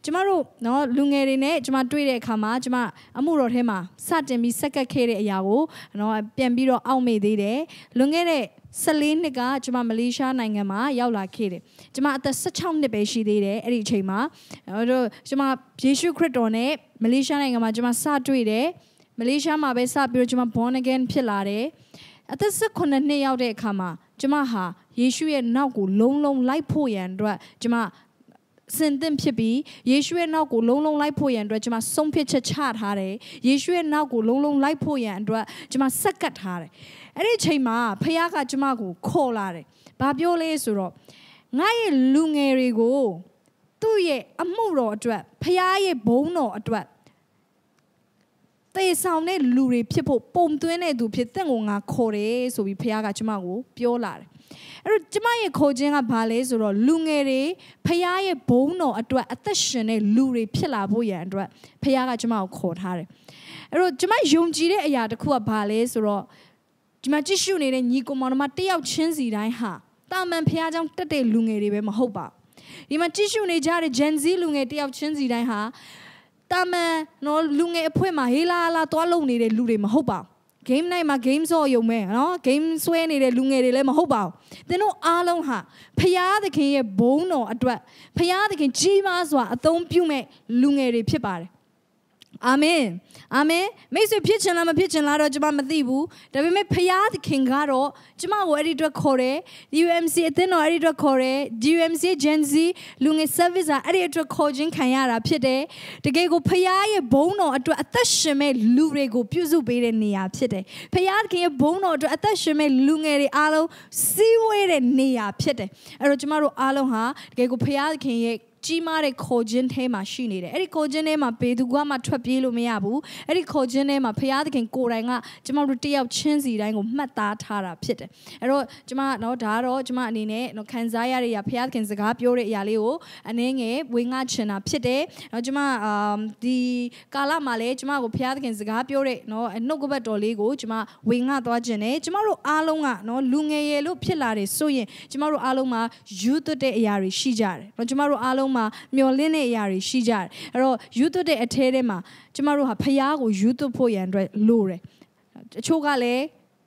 ကျမတို့နော်လူငယ်တွေနဲ့ကျမတွေ့တဲ့အခါမှာကျမအမှုတော်ထဲမှာစတင်ပြီးဆက်ကပ်ခဲ့တဲ့အရာကိုနော်ပြန်ပြီးတော့အောက်မေ့သေးတယ်လွန်ခဲ့တဲ့14နှစ်ကကျမမလေးရှားနိုင်ငံမှာရောက်လာခဲ့တယ်ကျမအသက်16နှစ်ပဲရှိသေးတယ်အဲ့ဒီအချိန်မှာတို့ကျမယေရှုခရစ်တော်နဲ့မလေးရှားနိုင်ငံမှာကျမစတွေ့တယ်မလေးရှားမှာပဲစပြီးတော့ကျမ born again ဖြစ်လာတယ်အသက်18နှစ်ရောက်တဲ့အခါမှာကျမဟာယေရှုရဲ့နောက်ကိုလုံးလုံးလိုက်ဖို့ရန်အတွက်ကျမစင်သင့်ဖြစ်ပြီးယေရှုရဲ့နောက်ကိုလုံးလုံးလိုက်ဖို့ရန်အတွက်ကျမဆုံးဖြတ်ချက်ချထားတယ်ယေရှုရဲ့နောက်ကိုလုံးလုံးလိုက်ဖို့ရန်အတွက်ကျမစက်ကပ်ထားတယ်အဲ့ဒီအချိန်မှာဖခင်ကကျမကိုခေါ်လာတယ်ဘာပြောလဲဆိုတော့ငါရဲ့လူငယ်တွေကိုသူ့ရဲ့အမှုတော်အတွက်ဖခင်ရဲ့ဘုန်းတော်အတွက်တေဆောင်တဲ့လူတွေဖြစ်ဖို့ပုံသွင်းတဲ့သူဖြစ်တဲ့ကိုငါခေါ်တယ်ဆိုပြီးဖခင်ကကျမကိုပြောလာတယ်အဲ့တော့ကျမရဲ့ခေါ်ခြင်းကဘာလဲဆိုတော့လူငယ်တွေဖခင်ရဲ့ဘုန်းတော်အတွက်အသက်ရှင်တဲ့လူတွေဖြစ်လာဖို့ရန်အတွက်ဖခင်ကကျမကိုခေါ်ထားတယ်အဲ့တော့ကျမယုံကြည်တဲ့အရာတစ်ခုကဘာလဲဆိုတော့ဒီမှာကြည့်ရှုနေတဲ့ညီကိုမောင်နှမတယောက်ချင်းစီတိုင်းဟာတာမန်ဖခင်ကြောင့်တက်တဲ့လူငယ်တွေပဲမဟုတ်ပါဘူးဒီမှာကြည့်ရှုနေကြတဲ့ Gen Z လူငယ်တယောက်ချင်းစီတိုင်းဟာတာမန်နော်လူငယ်အဖွဲမှာဟေးလာလာတွားလုံနေတဲ့လူတွေမဟုတ်ပါဘူး game night မှာ game ဆော့ရုံပဲနော် game ဆွဲနေတဲ့လူငယ်တွေလည်းမဟုတ်ပါဘူးသင်တို့အားလုံးဟာဖခင်သခင်ရဲ့ဘုန်းတော်အတွက်ဖခင်သခင်ကြီးမားစွာအသုံးပြုမဲ့လူငယ်တွေဖြစ်ပါတယ်အာမင်အာမင်မိတ်ဆွေဖြစ်ချင်လားမဖြစ်ချင်လားတော့ကျွန်မမသိဘူးဒါပေမဲ့ဖခင်သခင်ကတော့ကျွန်မကိုအဲ့ဒီအတွက်ခေါ်တယ် UMC အသင်းတော်အဲ့ဒီအတွက်ခေါ်တယ် UMC Gen Z လူငယ် service အဲ့ဒီအတွက်ခေါ်ခြင်းခံရတာဖြစ်တယ်တကယ်ကိုဖခင်ရဲ့ဘုန်းတော်အတွက်အသက်ရှင်မဲ့လူတွေကိုပြုစုပေးတဲ့နေရာဖြစ်တယ်ဖခင်သခင်ရဲ့ဘုန်းတော်အတွက်အသက်ရှင်မဲ့လူငယ်တွေအားလုံးစီးဝေးတဲ့နေရာဖြစ်တယ်အဲ့တော့ကျွန်မတို့အားလုံးဟာတကယ်ကိုဖခင်သခင်ရဲ့ကြီးမားတဲ့ခေါ်ခြင်းထဲမှာရှိနေတယ်အဲ့ဒီခေါ်ခြင်းထဲမှာဘယ်သူမှထွက်ပြေးလို့မရဘူးအဲ့ဒီခေါ်ခြင်းထဲမှာဖခင်သခင်ကိုယ်တိုင်ကကျမတို့တယောက်ချင်းစီတိုင်းကိုမှတ်သားထားတာဖြစ်တယ်အဲ့တော့ကျမနော်ဒါကတော့ကျမအနေနဲ့နော်ခံစားရတဲ့အရာဖခင်သခင်စကားပြောတဲ့အရာလေးကိုအနည်းငယ်ဝေငှချင်တာဖြစ်တယ်နော်ကျမဒီကာလမှာလည်းကျမကိုဖခင်သခင်စကားပြောတဲ့နော်နှုတ်ကပတ်တော်လေးကိုကျမဝေငှသွားခြင်းနဲ့ကျမတို့အားလုံးကနော်လူငယ်ရယ်လို့ဖြစ်လာတယ်ဆိုရင်ကျမတို့အားလုံးမှာယူသွတ်တဲ့အရာတွေရှိကြတယ်နော်ကျမတို့အားလုံးမှာမျော်လင့်တဲ့အရာတွေရှိကြတယ်အဲ့တော့ယူသွတ်တဲ့အထဲထဲမှာကျမတို့ဟာဖခင်ကိုယူသွတ်ဖို့ရန်အတွက်လိုတယ်အချို့ကလည်း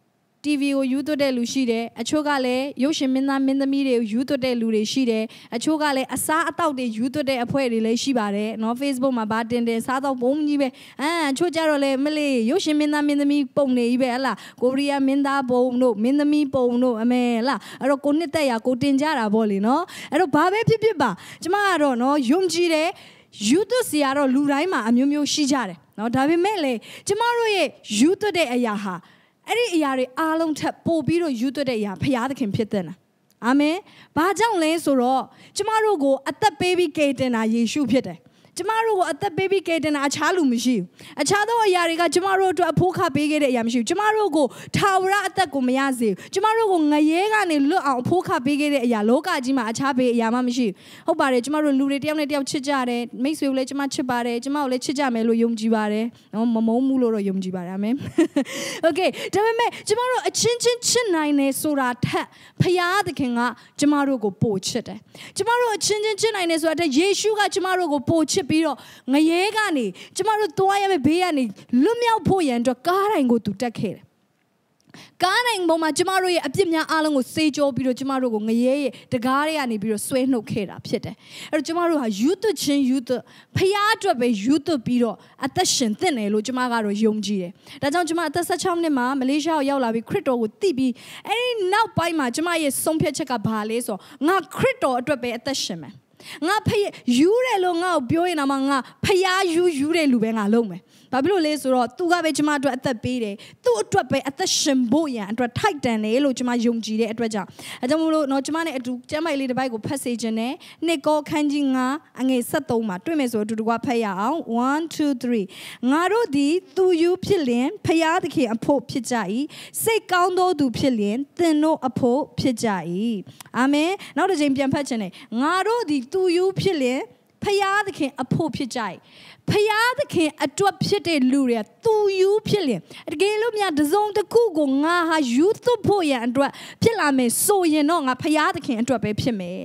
TV ကိုယူသွတ်တဲ့လူရှိတယ်အချို့ကလည်းရုပ်ရှင်မင်းသားမင်းသမီးတွေကိုယူသွတ်တဲ့လူတွေရှိတယ်အချို့ကလည်းအစားအသောက်တွေယူသွတ်တဲ့အဖွဲ့တွေလည်းရှိပါတယ်နော် Facebook မှာဗာတင်တယ်စားတော့ပုံကြီးပဲအချို့ကြတော့လည်းမလေးရုပ်ရှင်မင်းသားမင်းသမီးပုံနေကြီးပဲဟလားကိုရီးယားမင်းသားပုံတို့မင်းသမီးပုံတို့အမေဟလားအဲ့တော့ကိုနှစ်သက်ရကိုတင်ကြတာပေါ့လေနော်အဲ့တော့ဘာပဲဖြစ်ဖြစ်ပါကျမကတော့နော်ယုံကြည်တယ်ယူသွတ်စီကတော့လူတိုင်းမှာအမျိုးမျိုးရှိကြတယ်နော်ဒါပေမဲ့လေကျမတို့ရဲ့ယူသွတ်တဲ့အရာဟာအဲ့ဒီအရာတွေအားလုံးထပ်ပို့ပြီးတော့ယူသွတ်တဲ့အရာဖခင်သခင်ဖြစ်တဲ့နာအာမင်ဘာကြောင့်လဲဆိုတော့ကျမတို့ကိုအသက်ပေးပြီးကယ်တင်တာယေရှုဖြစ်တယ်ကျမတို့ကိုအသက်ပေးပြီးကယ်တင်တာအခြားလူမရှိဘူးအခြားသောအရာတွေကကျမတို့အတွက်အဖို့ခပေးခဲ့တဲ့အရာမရှိဘူးကျမတို့ကိုထာဝရအသက်ကိုမရစေဘူးကျမတို့ကိုငရဲကနေလွတ်အောင်အဖို့ခပေးခဲ့တဲ့အရာလောကကြီးမှာအခြားဘေးအရာမှမရှိဘူးဟုတ်ပါတယ်ကျမတို့လူတွေတယောက်နဲ့တယောက်ချစ်ကြတယ်မိတ်ဆွေကိုလည်းကျမချစ်ပါတယ်ကျမကိုလည်းချစ်ကြမယ်လို့ယုံကြည်ပါတယ်နော်မမုန်းဘူးလို့တော့ယုံကြည်ပါတယ်အာမင်โอเคဒါပေမဲ့ကျမတို့အချင်းချင်းချစ်နိုင်တယ်ဆိုတာထက်ဖခင်သခင်ကကျမတို့ကိုပို့ချစ်တယ်ကျမတို့အချင်းချင်းချစ်နိုင်တယ်ဆိုတာထက်ယေရှုကကျမတို့ကိုပို့ချစ်ပြီးတော့ငရဲကနေကျမတို့သွားရမယ့်ဘေးကနေလွတ်မြောက်ဖို့ရန်အတွက်ကားတိုင်းကိုသူတက်ခဲ့တယ်ကားတိုင်းပေါ်မှာကျမတို့ရဲ့အပြစ်များအားလုံးကိုစေကြောပြီးတော့ကျမတို့ကိုငရဲရဲ့တကားတွေကနေပြီးတော့ဆွဲနှုတ်ခဲ့တာဖြစ်တယ်အဲ့တော့ကျမတို့ဟာယူသွတ်ချင်းယူသွတ်ဖခင်အတွက်ပဲယူသွတ်ပြီးတော့အသက်ရှင်သင့်တယ်လို့ကျမကတော့ယုံကြည်တယ်ဒါကြောင့်ကျမအသက်16နှစ်မှာမလေးရှားကိုရောက်လာပြီးခရစ်တော်ကိုသိပြီးအဲ့ဒီနောက်ပိုင်းမှာကျမရဲ့ဆုံးဖြတ်ချက်ကဘာလဲဆိုတော့ငါခရစ်တော်အတွက်ပဲအသက်ရှင်မယ်ငါဖျယူတယ်လို့ငါ့ကိုပြောရင်တော့ငါဖျားယူတဲ့လူပဲငါလုံးမယ်ဘာဖြစ်လို့လဲဆိုတော့သူကပဲကျမအတွက်အသက်ပေးတယ်သူ့အတွက်ပဲအသက်ရှင်ဖို့ရန်အတွက်ထိုက်တန်တယ်လို့ကျမယုံကြည်တဲ့အတွက်ကြောင့်အဲကြောင့်မို့လို့တော့ကျမနဲ့အတူကျမ်းပိုက်လေးတစ်ပိုက်ကိုဖတ်စေခြင်းနဲ့နှစ်ကောခန်းကြီး9အငယ်73မှာတွေ့မယ်ဆိုအတူတကွဖတ်ရအောင်1 2 3ငါတို့သည်သူယူဖြစ်လျင်ဖျားသခင်အဖို့ဖြစ်ကြ၏စိတ်ကောင်းသောသူဖြစ်လျင်သင်တို့အဖို့ဖြစ်ကြ၏အာမင်နောက်တစ်ချိန်ပြန်ဖတ်ခြင်းနဲ့ငါတို့သည်သူယူဖြစ်လျင်ဖျားသခင်အဖို့ဖြစ်ကြ၏ဖျားသခင်အတွက်ဖြစ်တဲ့လူတွေသူယူဖြစ်လျင်တကယ်လို့များတစုံတစ်ခုကိုငါဟာယူသွတ်ဖို့ရန်အတွက်ဖြစ်လာမယ်ဆိုရင်တော့ငါဖျားသခင်အတွက်ပဲဖြစ်မယ်တဲ့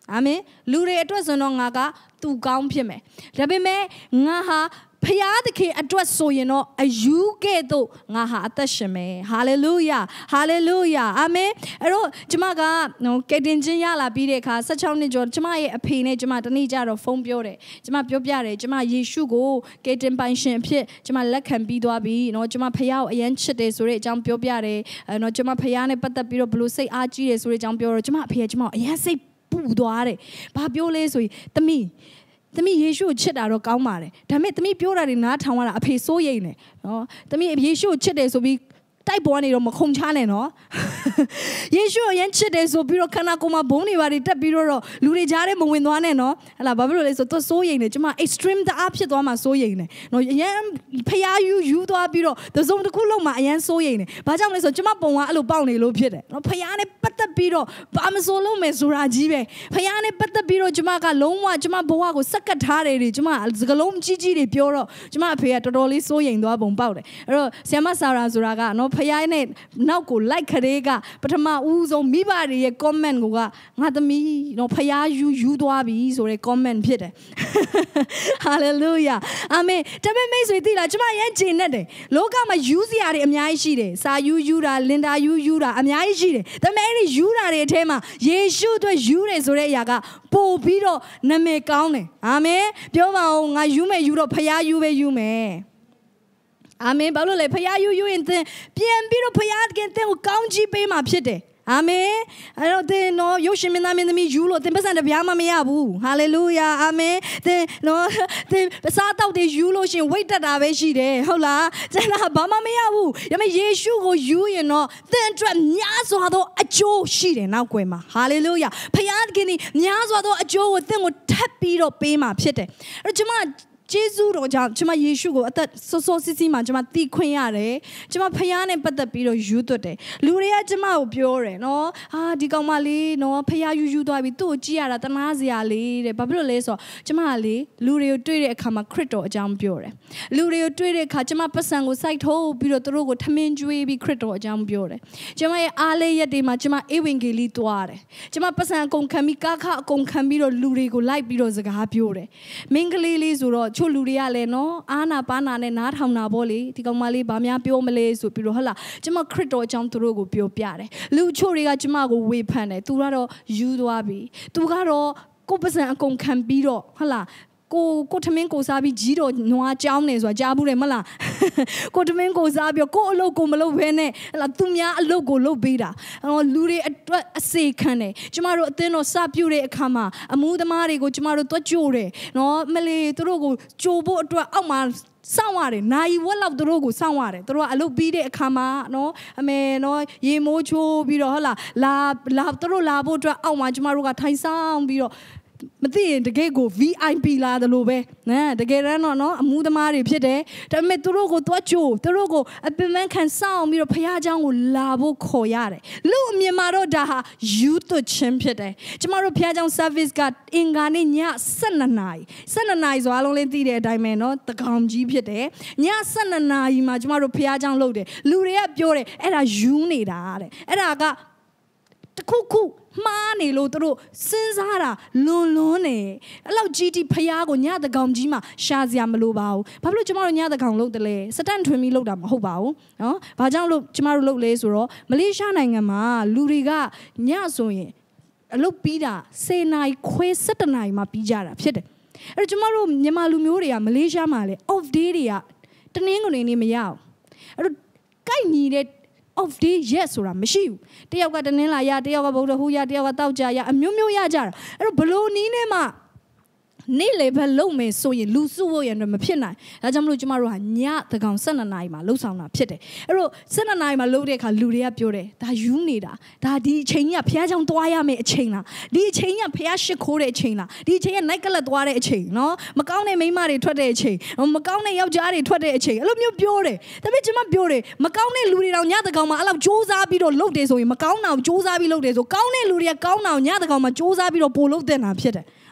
အာမင်လူတွေအတွက်ဆိုတော့ငါကသူကောင်းဖြစ်မယ်ဒါပေမဲ့ငါဟာဖျားသခင်အတွက်ဆိုရင်တော့အယူကဲ့သို့ငါဟာအသက်ရှင်မယ်ဟာလေလုယာဟာလေလုယာအာမင်အဲ့တော့ကျမကကယ်တင်ခြင်းရလာပြီးတဲ့အခါ16နှစ်ကျော်ကျမရဲ့အဖေနဲ့ကျမတနေ့ကျတော့ဖုန်းပြောတယ်ကျမပြောပြတယ်ကျမယေရှုကိုကယ်တင်ပိုင်ရှင်အဖြစ်ကျမလက်ခံပြီးသွားပြီเนาะကျမဖျားကိုအယမ်းချစ်တယ်ဆိုတဲ့အကြောင်းပြောပြတယ်เนาะကျမဖျားနဲ့ပတ်သက်ပြီးတော့ဘလို့စိတ်အားကြီးတယ်ဆိုတဲ့အကြောင်းပြောတော့ကျမအဖေကကျမကိုအယမ်းစိတ်ပူသွားတယ်ဘာပြောလဲဆိုရင်သမီးယေရှုကိုချစ်တာတော့ကောင်းပါတယ်ဒါပေမဲ့သမီးပြောတာတွေနားထောင်ရတာအဖေစိုးရိမ်နေနော်သမီးယေရှုကိုချစ်တယ်ဆိုပြီးတိုက်ပေါ်နေတော့မခုံချနဲ့နော်ယေရှုကိုရမ်းချစ်တယ်ဆိုပြီးတော့ခန္ဓာကိုယ်မှာဘုံတွေပါတွေတက်ပြီးတော့လူတွေကြားထဲမဝင်သွားနဲ့နော်ဟလာဘာဖြစ်လို့လဲဆိုတော့စိုးရိမ်နေကျမ extreme တအားဖြစ်သွားမှစိုးရိမ်နေနော်ရမ်းဖျားယူသွားပြီးတော့သစုံတစ်ခုလုံးမှာအရန်စိုးရိမ်နေဘာကြောင့်လဲဆိုတော့ကျမပုံကအဲ့လိုပေါက်နေလို့ဖြစ်တယ်နော်ဖျားနဲ့ပတ်သက်ပြီးတော့ဘာမစိုးလို့မယ်ဆိုတာကြီးပဲဖျားနဲ့ပတ်သက်ပြီးတော့ကျမကလုံးဝကျမဘဝကိုစက္ကတ်ထားတယ်တွေကျမစကလုံးကြီးတွေပြောတော့ကျမအဖေကတော်တော်လေးစိုးရိမ်သွားပုံပေါက်တယ်အဲ့တော့ဆရာမဆာရာဆိုတာကနော်ဖယားနဲ့နောက်ကို like ခရေးကပထမဦးဆုံးမိဘတွေရဲ့ comment ကိုကငါသမီးနော်ဖယားယူသွားပြီဆိုတဲ့ comment ဖြစ်တယ် hallelujah အာမင်တပည့်မိတ်ဆွေသိလားကျမရမ်းကျင်နေတယ်လောကမှာယူစရာတွေအများကြီးရှိတယ်စာယူတာလင်တာယူတာအများကြီးရှိတယ်ဒါပေမဲ့အဲ့ဒီယူတာတွေအထဲမှာယေရှုအတွက်ယူတယ်ဆိုတဲ့အရာကပို့ပြီးတော့နာမည်ကောင်းတယ်အာမင်ပြောပါဦးငါယူမယ်ယူတော့ဖယားယူပဲယူမယ်အာမင်ဘာလို့လဲဖယားယူရင်သင်ပြန်ပြီးတော့ဖယားကသင်ကိုကောင်းချီးပေးမှာဖြစ်တယ်အာမင်အဲ့တော့သင်နော်ရုပ်ရှင်မင်းသားမင်းသမီးယူလို့သင်ပတ်စံတပြားမှမရဘူးဟာလေလုယာအာမင်သင်နော်သင်စားတောက်တွေယူလို့ရှင်ဝိတ်တက်တာပဲရှိတယ်ဟုတ်လားကျန်တာဘာမှမရဘူးဒါပေမဲ့ယေရှုကိုယူရင်တော့သင်အတွက်များစွာသောအကျိုးရှိတယ်နောက်ွယ်မှာဟာလေလုယာဖယားကများစွာသောအကျိုးကိုသင်ကိုထပ်ပြီးတော့ပေးမှာဖြစ်တယ်အဲ့တော့ကျမကျေးဇူးတော်ကြောင့်ကျမယေရှုကိုအသက်စောစီးစီးမှာကျမသိခွင့်ရတယ်ကျမဖယားနဲ့ပတ်သက်ပြီးတော့ယူသွတ်တယ်လူတွေကကျမကိုပြောတယ်နော်ဒီကောင်မလေးနော်ဖယားယူသွားပြီသူ့ကိုကြည့်ရတာတနာစရာလေးတဲ့ဘာဖြစ်လို့လဲဆိုတော့ကျမကလေလူတွေကိုတွေ့တဲ့အခါမှာခရစ်တော်အကြောင်းပြောတယ်လူတွေကိုတွေ့တဲ့အခါကျမပတ်စံကိုစိုက်ထုတ်ပြီးတော့သူတို့ကိုထမင်းကျွေးပြီးခရစ်တော်အကြောင်းပြောတယ်ကျမရဲ့အားလေးရက်တွေမှာကျမဧဝံဂေလိသွားတယ်ကျမပတ်စံအကုန်ခံပြီးကားခအကုန်ခံပြီးတော့လူတွေကိုလိုက်ပြီးတော့စကားပြောတယ်မင်းကလေးလေးဆိုတော့ချို့လူတွေကလည်းနော်အာနာပါနာနဲ့နားထောင်တာပေါ့လေဒီကောင်မလေးဘာများပြောမလဲဆိုပြီးတော့ဟလာကျမခရစ်တော်အကြောင်းသူတို့ကိုပြောပြတယ်လူချို့တွေကကျမကိုဝေဖန်တယ်သူကတော့ယူသွားပြီသူကတော့ကိုယ်ပစံအကုန်ခံပြီးတော့ဟလာကိုထမင်းကိုစားပြီးကြီးတော်နွားကြောင်းနေဆိုတာကြားဘူးတယ်မလားကိုထမင်းကိုစားပြီးကိုအလုပ်ကိုမလုပ်ဘဲနဲ့ဟလာသူများအလုပ်ကိုလုပ်ပေးတာလူတွေအတွက်အစေခံတယ်ကျမတို့အသင်းတော်စပြုတဲ့အခါမှာအမှုသမားတွေကိုကျမတို့တွက်ကြိုတယ်နော်မလေးသူတို့ကိုကြိုဖို့အတွက်အောက်မှာစောင့်ရတယ်နိုင်ဝက်လောက်သူတို့ကိုစောင့်ရတယ်သူတို့ကအလုပ်ပြီးတဲ့အခါမှာနော်အမေနော်ရေမိုးချိုးပြီးတော့ဟလာသူတို့လာဖို့အတွက်အောက်မှာကျမတို့ကထိုင်ဆောင်ပြီးတော့မသိရင်တကယ်ကို VIP လာတယ်လို့ပဲတကယ်တမ်းတော့နော်အမှုသမားတွေဖြစ်တယ်ဒါပေမဲ့သူတို့ကိုတွားချိုးသူတို့ကိုအပင်ပန်းခံဆောင်ပြီးတော့ဖခင်เจ้าကိုလာဖို့ခေါ်ရတယ်လူအမြင်မှာတော့ဒါဟာယူသွချင်းဖြစ်တယ်ကျမတို့ဖခင်เจ้า service ကအင်္ဂါနေ့ည12နာရီဆိုအားလုံးလေးသိတဲ့အတိုင်းပဲနော်တကောင်ကြီးဖြစ်တယ်ည12နာရီမှာကျမတို့ဖခင်เจ้าလုပ်တယ်လူတွေကပြောတယ်အဲ့ဒါယူနေတာတဲ့အဲ့ဒါကတခုမှားနေလို့တို့စဉ်းစားတာလွန်နေအဲ့လောက်ကြီးတီဖယားကိုညတကောင်ကြီးမှာရှာစရာမလိုပါဘူးဘာဖြစ်လို့ကျမတို့ညတကောင်လုပ်တယ်လဲစတန်ထွင်ပြီးလုပ်တာမဟုတ်ပါဘူးနော်ဘာကြောင့်လို့ကျမတို့လုပ်လဲဆိုတော့မလေးရှားနိုင်ငံမှာလူတွေကညဆိုရင်အလုပ်ပြီးတာ10နာရီခွဲ17နာရီမှပြီးကြတာဖြစ်တယ်အဲ့တော့ကျမတို့မြန်မာလူမျိုးတွေကမလေးရှားမှာလေ off day တွေကတနင်္ဂနွေနေ့မရအောင်အဲ့တော့ကိုက်ညီတဲ့off day yes ဆိုတာမရှိဘူးတယောက်ကတနင်္လာရတယောက်ကဗုဒ္ဓဟူးရတယောက်ကတောက်ကြရအမျိုးမျိုးရကြတာအဲ့တော့ဘလို့နီးနဲ့မှနေ့လေပဲလုံမယ်ဆိုရင်လူစုဖို့ရတော့မဖြစ်နိုင်ဒါကြောင့်မလို့ကျမတို့ဟာညတကောင်12နာရီမှာလှုပ်ဆောင်တာဖြစ်တယ်အဲ့တော့12နာရီမှာလှုပ်တဲ့အခါလူတွေကပြောတယ်ဒါယူနေတာဒါဒီအချိန်ကြီးကဖះเจ้าသွားရမယ့်အချိန်လားဒီအချိန်ကြီးကဖះရှစ်ခိုးတဲ့အချိန်လားဒီအချိန်ကနိုက်ကလပ်သွားတဲ့အချိန်နော်မကောင်းတဲ့မိန်းမတွေထွက်တဲ့အချိန်မကောင်းတဲ့ယောက်ျားတွေထွက်တဲ့အချိန်အဲ့လိုမျိုးပြောတယ်ဒါပေမဲ့ကျမပြောတယ်မကောင်းတဲ့လူတွေတောင်ညတကောင်မှာအဲ့လောက်စူးစမ်းပြီးတော့လှုပ်တယ်ဆိုရင်မကောင်းတာကိုစူးစမ်းပြီးလှုပ်တယ်ဆိုကောင်းတဲ့လူတွေကကောင်းတာကိုညတကောင်မှာစူးစမ်းပြီးတော့ပို့လှုပ်တဲ့နာဖြစ်တယ်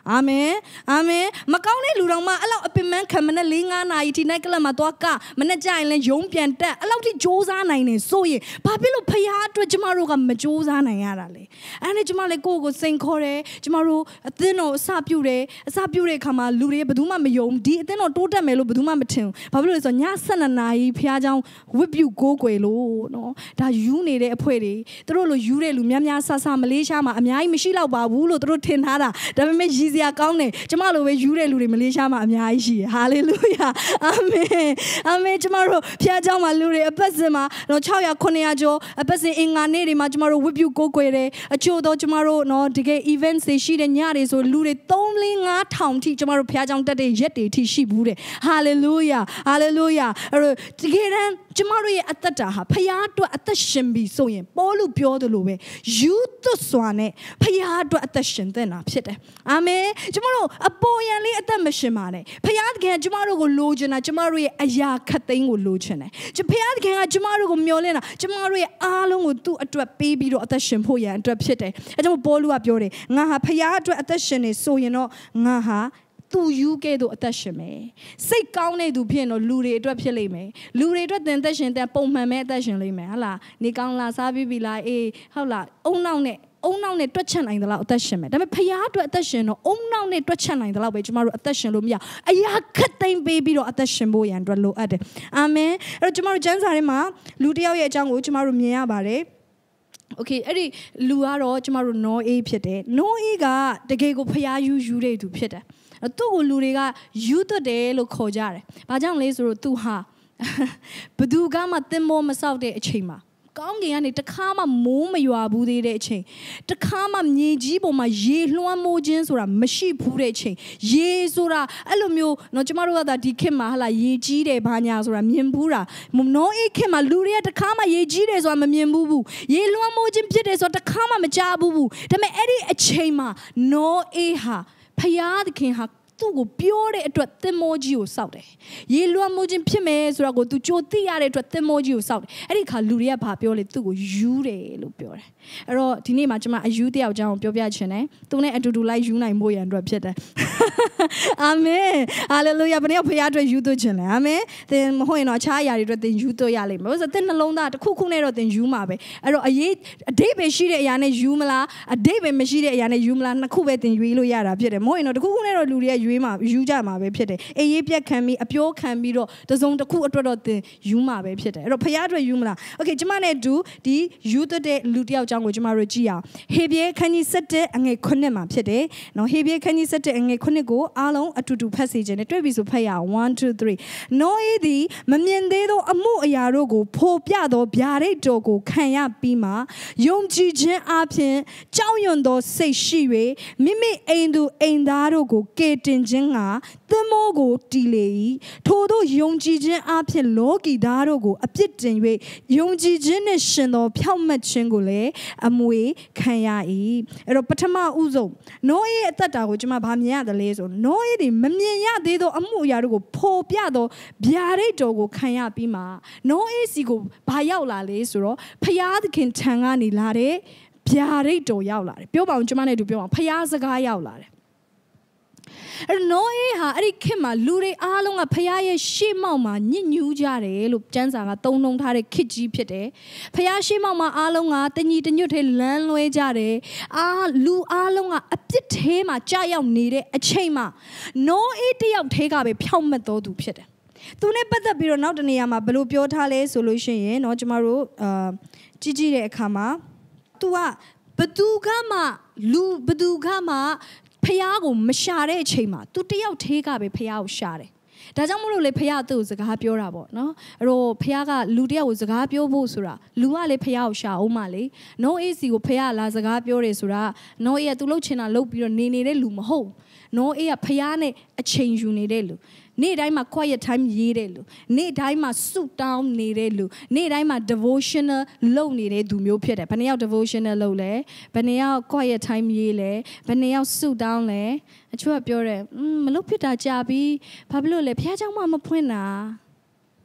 အာမင်အာမင်မကောင်းတဲ့လူတော်မှအဲ့လောက်အပင်ပန်းခံမနဲ့4-5နာရီထိနိုင်ကလပ်မှာသွားကမနဲ့ကြရင်လည်းယုံပြန်တက်အဲ့လောက်ထိစ조사နိုင်နေဆိုရင်ဘာဖြစ်လို့ဖခင်အတွက်ကျမတို့ကမစ조사နိုင်ရတာလဲအဲ့ဒါနဲ့ကျမလည်းကိုယ့်ကိုစိန်ခေါ်တယ်ကျမတို့အသင်းတော်အစပြုတယ်အစပြုတဲ့အခါမှာလူတွေဘယ်သူမှမယုံဒီအသင်းတော်တိုးတက်မယ်လို့ဘယ်သူမှမထင်ဘူးဘာဖြစ်လို့လဲဆိုတော့ည12နာရီဖခင်เจ้าဝတ်ပြုကိုးကွယ်လို့နော်ဒါယူနေတဲ့အဖွဲ့တွေသူတို့လိုယူတဲ့လူများများဆဆမလေးရှားမှာအများကြီးမရှိတော့ပါဘူးလို့သူတို့ထင်ထားတာဒါပေမဲ့ရည်စရာကောင်းတယ်ကျမလိုပဲယူတဲ့လူတွေမလေးရှားမှာအများကြီးရှိတယ်ဟာလေလုယာအာမင်အာမင်ကျမတို့ဖခင်เจ้าမှာလူတွေအပတ်စဉ်မှာတော့600 900ကျော်အပတ်စဉ်အင်္ဂါနေ့တွေမှာကျမတို့ဝတ်ပြုကိုးကွယ်တယ်အချို့တော့ကျမတို့နော်တကယ် event တွေရှိတဲ့ညတွေဆိုလူတွေ3-5,000ထိကျမတို့ဖခင်เจ้าတက်တဲ့ရက်တွေထိရှိဘူးတဲ့ဟာလေလုယာဟာလေလုယာအဲ့တော့တကယ်တမ်းကျမတို့ရဲ့အသက်တာဟာဖခင်အတွက်အသက်ရှင်ပြီဆိုရင်ပေါလုပြောသလိုပဲယူသွစွာနဲ့ဖခင်အတွက်အသက်ရှင်သင့်တာဖြစ်တယ်အာမင်ကျမတို့အပေါ်ယံလေးအသက်မရှင်ပါနဲ့ဖခင်တကယ်ကျမတို့ကိုလိုချင်တာကျမတို့ရဲ့အရာခတ်သိမ်းကိုလိုချင်တယ်ဖခင်တကယ်ကကျမတို့ကိုမျှော်လင့်တာကျမတို့ရဲ့အားလုံးကိုသူ့အတွက်ပေးပြီးတော့အသက်ရှင်ဖို့ရန်အတွက်ဖြစ်တယ်အဲကြောင့်ပေါလုကပြောတယ်ငါဟာဖခင်အတွက်အသက်ရှင်နေဆိုရင်တော့ငါဟာသူယူခဲ့သူအသက်ရှင်မယ်စိတ်ကောင်းတဲ့သူဖြစ်တော့လူတွေအတွက်ဖြစ်လိမ့်မယ်လူတွေအတွက်သင်သက်ရှင်တဲ့ပုံမှန်ပဲအသက်ရှင်လိမ့်မယ်ဟုတ်လားနေကောင်းလားစားပြီးပြီလားအေးဟုတ်လားအုံနောက်နဲ့တွက်ချက်နိုင်တယ်လို့အသက်ရှင်မယ်ဒါပေမဲ့ဖခင်အတွက်အသက်ရှင်တော့အုံနောက်နဲ့တွက်ချက်နိုင်တယ်လို့ပဲကျမတို့အသက်ရှင်လို့မရအရာခတ်သိမ်းပေးပြီးတော့အသက်ရှင်ဖို့ရန်အတွက်လိုအပ်တယ်အာမင်အဲ့တော့ကျမတို့ကျမ်းစာထဲမှာလူတစ်ယောက်ရဲ့အကြောင်းကိုကျမတို့မြင်ရပါတယ်โอเคအဲ့ဒီလူကတော့ကျမတို့နောအေးဖြစ်တယ်နောအေးကတကယ်ကိုဖခင်ယူတဲ့သူဖြစ်တယ်သူ့ကိုလူတွေကယူသွတ်တယ်လို့ခေါ်ကြတယ်။ဘာကြောင့်လဲဆိုတော့သူဟာဘသူကမှသင်္ဘောမဆောက်တဲ့အချိန်မှာကောင်းကင်ကနေတခါမှမိုးမရွာဘူးသေးတဲ့အချိန်တခါမှမြေကြီးပေါ်မှာရေလွှမ်းမိုးခြင်းဆိုတာမရှိဘူးတဲ့အချိန်ရေဆိုတာအဲ့လိုမျိုးเนาะကျမတို့ကဒါဒီခေတ်မှာဟလာရေကြီးတယ်ဘာညာဆိုတာမြင်ဘူးတာနောအေးခေတ်မှာလူတွေကတခါမှရေကြီးတယ်ဆိုတာမမြင်ဘူးရေလွှမ်းမိုးခြင်းဖြစ်တယ်ဆိုတာတခါမှမကြားဘူးဒါပေမဲ့အဲ့ဒီအချိန်မှာနောအေးဟာဖယားသခင်ဟာသူ့ကိုပြောတဲ့အတွက်သင်္ဘောကြီးကိုစောက်တယ်။ရေလွှမ်းမိုးခြင်းဖြစ်မယ်ဆိုတော့ကိုသူကြိုသိရတဲ့အတွက်သင်္ဘောကြီးကိုစောက်တယ်။အဲ့ဒီခါလူတွေကဘာပြောလဲသူ့ကိုယူတယ်လို့ပြောတယ်။အဲ့တော့ဒီနေ့မှာကျွန်မအယူတယောက်အကြောင်းကိုပြောပြချင်တယ်။သူနဲ့အတူတူလိုက်ယူနိုင်ဖို့ရန်အတွက်ဖြစ်တယ်။အာမင်။ဟာလေလုယာဘယ်နှယောက်ဖခင်အတွက်ယူသွတ်ခြင်းလဲ။အာမင်။သင်မဟုတ်ရင်တော့အခြားအရာတွေအတွက်သင်ယူသွတ်ရလိမ့်မယ်။ဘာလို့ဆိုသင်နှလုံးသားတစ်ခုခုနဲ့တော့သင်ယူမှာပဲ။အဲ့တော့အဓိပ္ပာယ်ရှိတဲ့အရာနဲ့ယူမလားအဓိပ္ပာယ်မရှိတဲ့အရာနဲ့ယူမလားနှစ်ခုပဲသင်ယူလို့ရတာဖြစ်တယ်။မဟုတ်ရင်တော့တစ်ခုခုနဲ့တော့လူတွေကယူကြမှာပဲဖြစ်တယ်အေးရေးပြက်ခံပြီးအပြောခံပြီးတော့တစုံတစ်ခုအတွက်တော့သင်ယူမှာပဲဖြစ်တယ်အဲ့တော့ဖခင်အတွက်ယူမလားโอเคကျမနဲ့တူဒီယူသွတ်တဲ့လူတစ်ယောက်အကြောင်းကိုကျမတို့ကြည့်အောင်ဟေဘရဲခန်းကြီး7အငယ်9မှာဖြစ်တယ်နော်ဟေဘရဲခန်းကြီး7အငယ်9ကိုအားလုံးအတူတူဖတ်စီခြင်းနဲ့တွေ့ပြီဆိုဖတ်ရအောင်1 2 3နောအေးသည်မမြင်သေးသောအမှုအရာတို့ကိုဖော်ပြသောဗျာဒိတ်တော်ကိုခံရပြီးမှယုံကြည်ခြင်းအပြင်ကြောက်ရွံ့သောစိတ်ရှိ၍မိမိအိမ်သူအိမ်သားတို့ကိုကယ်တင်ခြင်းငါသင်္ဘောကိုတီလေ၏ထို့သောယုံကြည်ခြင်းအဖြစ်လောကီသားတို့ကိုအပြစ်တင်၍ယုံကြည်ခြင်းနှင့်ရှင်သောဖြောင့်မတ်ခြင်းကိုလည်းအမွေခံရ၏အဲ့တော့ပထမဦးဆုံးနောအေးအသက်တာကိုကျွန်မဗာမြင်ရတယ်လေဆိုနောအေးဒီမမြင်ရသေးသောအမှုအရာတို့ကိုဖော်ပြသောဗျာဒိတ်တော်ကိုခံရပြီးမှနောအေးစီကိုဘာရောက်လာလဲဆိုတော့ဖျားသခင်ထံကနေလာတဲ့ဗျာဒိတ်တော်ရောက်လာတယ်ပြောပါအောင်ကျွန်မနဲ့တူပြောပါအောင်ဖျားစကားရောက်လာတယ်အဲ့နောအေးဟာအဲ့ဒီခေတ်မှာလူတွေအားလုံးကဖခင်ရဲ့ရှေ့မှောက်မှာညစ်ညူးကြတယ်လို့ကျမ်းစာကသုံးနှုန်းထားတဲ့ခေတ်ကြီးဖြစ်တယ်။ဖခင်ရှေ့မှောက်မှာအားလုံးကတညီတညွတ်ထဲလမ်းလွဲကြတယ်။လူအားလုံးကအပြစ်ထဲမှာကြာရောက်နေတဲ့အချိန်မှာနောအေးတယောက်ထဲကပဲဖြောင့်မတ်တော်သူဖြစ်တယ်။သူနဲ့ပတ်သက်ပြီးတော့နောက်တနေရာမှာဘယ်လိုပြောထားလဲဆိုလို့ရှိရင်เนาะကျမတို့ကြည့်တဲ့အခါမှာ तू ကဘသူကမှဖျားကိုမရှာတဲ့အချိန်မှာသူတယောက်သေးကပဲဖျားကိုရှာတယ်။ဒါကြောင့်မို့လို့လေဖျားသူ့ကိုစကားပြောတာပေါ့နော်။အဲ့တော့ဖျားကလူတယောက်ကိုစကားပြောဖို့ဆိုတာလူကလေဖျားကိုရှာအောင်မလေ။နိုးအေးစီကိုဖျားလာစကားပြောတယ်ဆိုတာနိုးအေးကသူလှုပ်ချင်တာလှုပ်ပြီးတော့နေတဲ့လူမဟုတ်။နိုးအေးကဖျားနဲ့အချိန်ယူနေတဲ့လူ။နေ့တိုင်းမှာ quiet time ရေးတဲ့လူနေ့တိုင်းမှာဆုတောင်းနေတဲ့လူနေ့တိုင်းမှာ devotional လုပ်နေတဲ့သူမျိုးဖြစ်တယ်ဘယ်နှယောက် devotional လုပ်လဲဘယ်နှယောက် quiet time ရေးလဲဘယ်နှယောက်ဆုတောင်းလဲအချို့ကပြောတယ်မလုပ်ဖြစ်တာကြာပြီဘာဖြစ်လို့လဲဖခင်เจ้าမဖွင့်တာဖ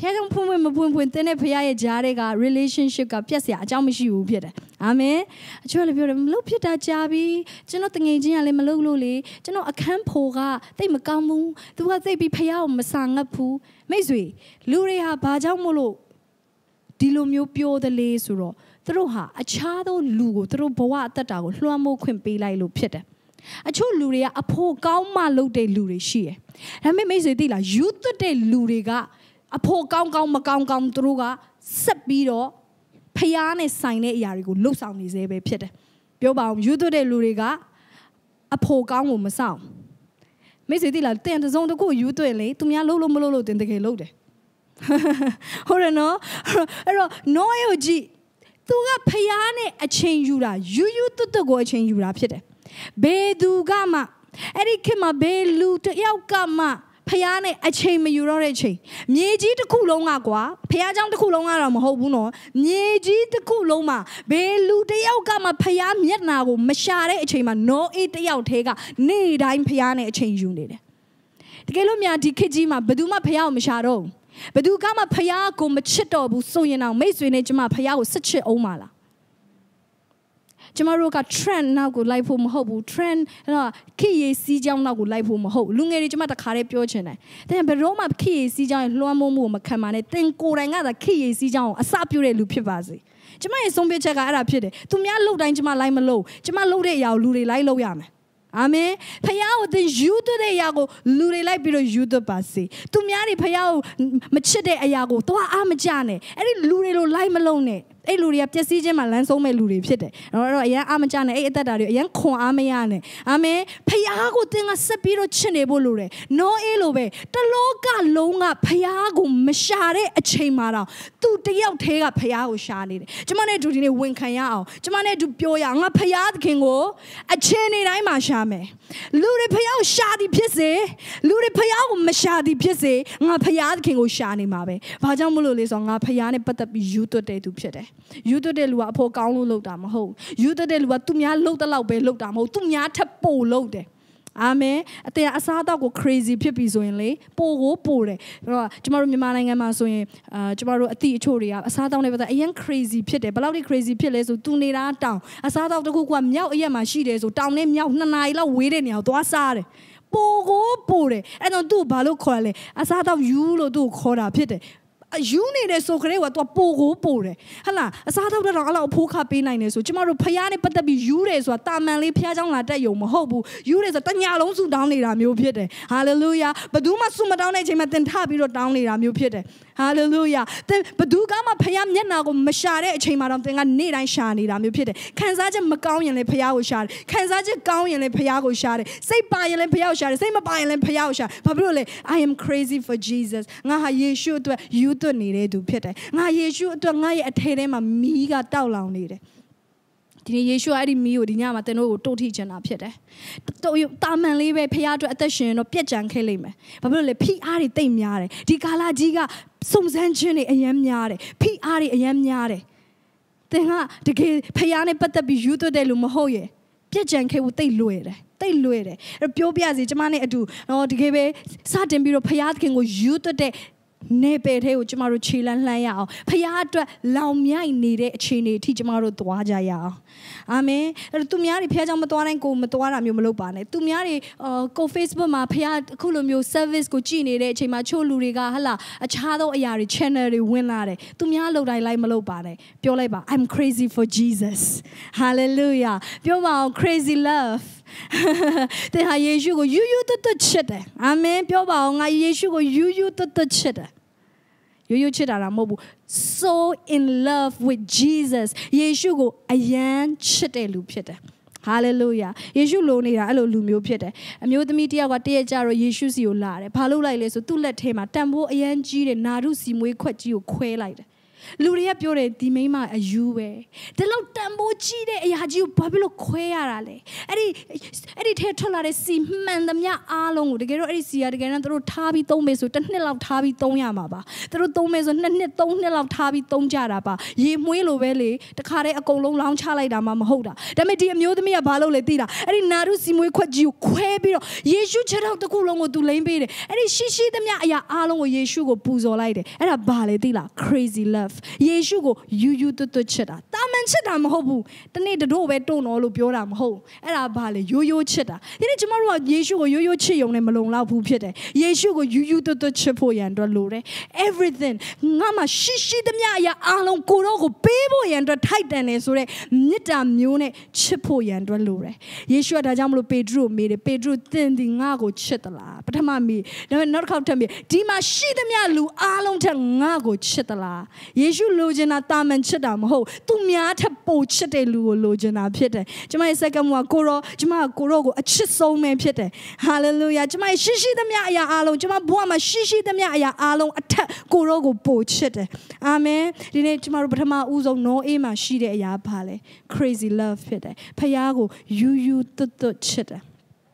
ဖခင်ဖွင့်ဖွင့်မဖွင့်ဖွင့်တင်းတဲ့ဖခင်ရဲ့ဂျားတွေက relationship ကပြတ်စရာအကြောင်းမရှိဘူးဖြစ်တယ်အာမင်အချို့လည်းပြောတယ်မလုပ်ဖြစ်တာကြာပြီကျွန်တော်တငယ်ချင်းကလည်းမလုပ်လို့လေကျွန်တော်အခန်းဖိုကတိတ်မကောင်းဘူးသူကသိပြီးဖခင်ကိုမဆာငတ်ဘူးမိတ်ဆွေလူတွေဟာဘာကြောင့်မို့လို့ဒီလိုမျိုးပြောတယ်လေဆိုတော့သူတို့ဟာအခြားသောလူကိုသူတို့ဘဝအသက်တာကိုလွှမ်းမိုးခွင့်ပေးလိုက်လို့ဖြစ်တယ်အချို့လူတွေကအဖို့ကောင်းမှလုပ်တဲ့လူတွေရှိတယ်ဒါပေမဲ့မိတ်ဆွေသိလားယူသွတ်တဲ့လူတွေကအဖို့ကောင်းကောင်းမကောင်းကောင်းသူတို့ကဆက်ပြီးတော့ဖျားနဲ့ဆိုင်တဲ့အရာတွေကိုလှုပ်ဆောင်နေစေပဲဖြစ်တယ်ပြောပါအောင်ယူသွတ်တဲ့လူတွေကအဖို့ကောင်းကိုမဆောင်မိတ်ဆွေသိလားတင်တစုံတစ်ခုယူသွတ်လေသူများလှုပ်လို့မလှုပ်လို့တင်တကယ်လှုပ်တယ်ဟုတ်တယ်နော်အဲ့တော့နောယောကြည့်သူကဖျားနဲ့အချိန်ယူတာယူသွတ်ကိုအချိန်ယူတာဖြစ်တယ်ဘယ်သူကမှအဲ့ဒီခေတ်မှာဘယ်လူတယောက်ကမှဖျားနဲ့အချိန်မယူတော့တဲ့အချိန်မြေကြီးတစ်ခုလုံးကကွာဖျားเจ้าတစ်ခုလုံးကတော့မဟုတ်ဘူးနော်မြေကြီးတစ်ခုလုံးမှာဘယ်လူတယောက်ကမှဖျားမျက်နာကိုမရှာတဲ့အချိန်မှာနောအေးတယောက်တည်းကနေ့တိုင်းဖျားနဲ့အချိန်ယူနေတယ်တကယ်လို့များဒီခေတ်ကြီးမှာဘယ်သူမှဖျားကိုမရှာတော့ဘယ်သူကမှဖျားကိုမချစ်တော့ဘူးဆိုရင်တော့မိတ်ဆွေနဲ့ကျမဖျားကိုစစ်ချစ်အောင်ပါလားကျမတို့က trend နောက်ကိုလိုက်ဖို့မဟုတ်ဘူး trend ခေတ်ရည်စီးကြောင်းနောက်ကိုလိုက်ဖို့မဟုတ်လူငယ်တွေကျမတခါတည်းပြောချင်တယ်တဲ့ဘယ်တော့မှခေတ်ရည်စီးကြောင်းလွှမ်းမိုးမှုမခံပါနဲ့တင်ကိုယ်တိုင်ကသာခေတ်ရည်စီးကြောင်းကိုအစပြုတဲ့လူဖြစ်ပါစေကျမရဲ့ဆုံးဖြတ်ချက်ကအဲ့ဒါဖြစ်တယ်သူများလှုပ်တိုင်းကျမလိုက်မလို့ကျမလှုပ်တဲ့အရာကိုလူတွေလိုက်လှုပ်ရမယ်အာမင်ဖခင်ကိုသင်ယူသွတ်တဲ့အရာကိုလူတွေလိုက်ပြီးတော့ယူသွတ်ပါစေသူများတွေဖခင်ကိုမချစ်တဲ့အရာကိုသွားအားမကြနဲ့အဲ့ဒီလူတွေလိုလိုက်မလုံးနဲ့အဲ့လူတွေကပျက်စီးခြင်းမှာလမ်းဆုံးမဲ့လူတွေဖြစ်တယ်အဲ့တော့အရင်အားမကြနဲ့အဲ့အသက်တာတွေအရင်ခွန်အားမရနဲ့အာမင်ဖခင်ကိုသင်ကဆက်ပြီးတော့ချစ်နေဖို့လိုတယ်နောအေးလိုပဲတလောကလုံးကဖခင်ကိုမရှာတဲ့အချိန်မှာတော့သူတယောက်တည်းကဖခင်ကိုရှာနေတယ်ကျမနဲ့အတူဒီနေ့ဝန်ခံရအောင်ကျမနဲ့အတူပြောရအောင်ငါဖခင်သခင်ကိုအချိန်နေတိုင်းမှာရှာမယ်လူတွေဖခင်ကိုရှာသည်ဖြစ်စေလူတွေဖခင်ကိုမရှာသည်ဖြစ်စေငါဖခင်သခင်ကိုရှာနေမှာပဲဘာကြောင့်မလို့လဲဆိုတော့ငါဖခင်နဲ့ပတ်သက်ပြီးယူသွတ်တဲ့သူဖြစ်တယ်ယူသွတ်တဲ့လူကအဖို့ကောင်းလို့လုပ်တာမဟုတ်ယူသွတ်တဲ့လူကသူများလုပ်တဲ့လောက်ပဲလုပ်တာမဟုတ်သူများထပ်ပို့လုပ်တယ်အာမင်အတဲ့အစားအသောက်ကို crazy ဖြစ်ပြီဆိုရင်လေပို့ကိုပို့တယ်အဲ့တော့ကျမတို့မြန်မာနိုင်ငံမှာဆိုရင်ကျမတို့အသည့်အချို့တွေကအစားအသောက်နဲ့ပတ်သက်အရင် crazy ဖြစ်တယ်ဘယ်လောက်ထိ crazy ဖြစ်လဲဆိုသူနေတာတောင်အစားအသောက်တစ်ခုကမြောက်အရက်မှာရှိတယ်ဆိုတောင်နဲ့မြောက်2နာရီလောက်ဝေးတဲ့နေရာကိုသွားစားတယ်ပို့ကိုပို့တယ်အဲ့တော့သူ့ဘာလို့ခေါ်လဲအစားအသောက်ယူလို့သူ့ကိုခေါ်တာဖြစ်တယ်ယူနေတဲ့ဆိုခရဲကသူပိုကိုပိုတယ်ဟလာအစားတော့တော့အဲ့လောက်အဖိုးခပေးနိုင်တယ်ဆိုကျမတို့ဖျားနဲ့ပတ်သက်ပြီးယူတယ်ဆိုတာတာမန်လေးဖျားเจ้าလာတက်ယုံမဟုတ်ဘူးယူတယ်ဆိုတညာလုံးစုတောင်းနေတာမျိုးဖြစ်တယ်ဟာလေလုယာဘသူမှစုမတောင်းတဲ့အချိန်မှာတင်ထပြီးတော့တောင်းနေတာမျိုးဖြစ်တယ်ဟာလေလုယာဘသူကမှဖျားမျက်နာကိုမရှာတဲ့အချိန်မှာတော့တင်ကနေ့တိုင်းရှာနေတာမျိုးဖြစ်တယ်ခံစားချက်မကောင်းရင်လည်းဖျားကိုရှာတယ်ခံစားချက်ကောင်းရင်လည်းဖျားကိုရှာတယ်စိတ်ပါရင်လည်းဖျားကိုရှာတယ်စိတ်မပါရင်လည်းဖျားကိုရှာဘာဖြစ်လို့လဲ I am crazy for Jesus ငါဟာယေရှုအတွက်ယူသွတ်နေတဲ့သူဖြစ်တယ်ငါယေရှုအတွက်ငါရဲ့အထဲထဲမှာမီးကတောက်လောင်နေတယ်ဒီနေ့ယေရှုအဲ့ဒီမီးကိုဒီညမှာသင်တို့ကိုတို့ထိချင်တာဖြစ်တယ်တာမန်လေးပဲဖခင်အတွက်အသက်ရှင်တော့ပြက်ကြံခဲ့လိမ့်မယ်ဘာဖြစ်လို့လဲဖိအားတွေတိတ်များတယ်ဒီကာလကြီးကစုံစမ်းခြင်းတွေအများများတယ်ဖိအားတွေအများများတယ်သင်ကတကယ်ဖခင်နဲ့ပတ်သက်ပြီးယူသွတ်တယ်လို့မဟုတ်ရဲ့ပြက်ကြံခဲ့ဖို့တိတ်လွယ်တယ်တိတ်လွယ်တယ်အဲ့ပြောပြစီကျမနဲ့အတူတော့တကယ်ပဲစတင်ပြီးတော့ဖခင်ကိုယူသွတ်တဲ့နေပယ်ထဲကိုကျမတို့ခြေလန်းလှမ်းရအောင်ဖခင်အတွက်လောင်မြိုက်နေတဲ့အခြေအနေအထိကျမတို့သွားကြရအောင်အာမင်အဲ့သူများတွေဖခင်ကြောင့်မသွားတိုင်းကိုမသွားတာမျိုးမလုပ်ပါနဲ့သူများတွေကို Facebook မှာဖခင်အခုလိုမျိုး service ကိုကြည့်နေတဲ့အချိန်မှာချို့လူတွေကဟလာအခြားသောအရာတွေ channel တွေဝင်လာတယ်သူများလုပ်တိုင်းလိုက်မလုပ်ပါနဲ့ပြောလိုက်ပါ I'm crazy for Jesus hallelujah ပြောပါအောင် crazy love တဲ့ဟာယေရှုကိုယူသွတ်ချစ်တယ်အာမင်ပြောပါအောင်ငါယေရှုကိုယူသွတ်ချစ်တယ်ယူချစ်တာမဟုတ်ဘူး so in love with Jesus ယေရှုကိုအယံချစ်တဲ့လူဖြစ်တယ်ဟာလေလုယာယေရှုလိုနေတာအဲ့လိုလူမျိုးဖြစ်တယ်အမျိုးသမီးတယောက်ကတရက်ကြတော့ယေရှုစီကိုလာတယ်ဘာလို့လိုက်လဲဆိုသူ့လက်ထဲမှာတန်ဖိုးအယံကြီးတဲ့နာရုစီမွေးခွက်ကြီးကိုခွဲလိုက်တယ် Luria Pure, Dimema, a Juve. The Lord Tambo Chide, Yaju, Pablo Quearale. Eddie Tetolare see man the Mia Along, the Gero Esia, again, and the Tabi Tomes, with the Nil of Tabi Tonyamaba. The Tomes and Net Tonel of Tabi Tonjaraba. Ye Muelo Valley, the Kare a Colon Lounge Halida Mamahoda. The Media Mudemia Balo Letida. Eddie Naru Simu Quaju, Quebiro. Yeshu check out the Kulongo to Lambede. Eddie Shishi the Mia Along or Yeshu go Puzo Lide. And a Baledilla, crazy love. Yeshu go, you to cheddar. Taman cheddar hobu. The need the door where don't all of your arm ho. And a bale, you cheddar. Then tomorrow, Yeshu go, you chill on Malone La Pupete. Yeshu go, you to chepo and lure. Everything. Nama shishi the Mia Alon Korogo, Bebo and the Titan is re. Nita Mune, chepo and lure. Yeshu da Jamlo Pedro made a Pedro tending Nago chetala. But mammy, never not come to me. Dima shi the Mia Lu Alon Tangago chetala. Yeshu lojena taman chedam ho. Tumia tapo chete lu lojena pete. Jama second one koro, Jama korogo, a chiso man pete. Hallelujah. Jama shishi the Mia alon, Jama boama shishi the Mia alon, a ta korogo po chete. Amen. Dine Jama Brahma uzo no ema shide ya pale. Crazy love pete. Payago, you to chete.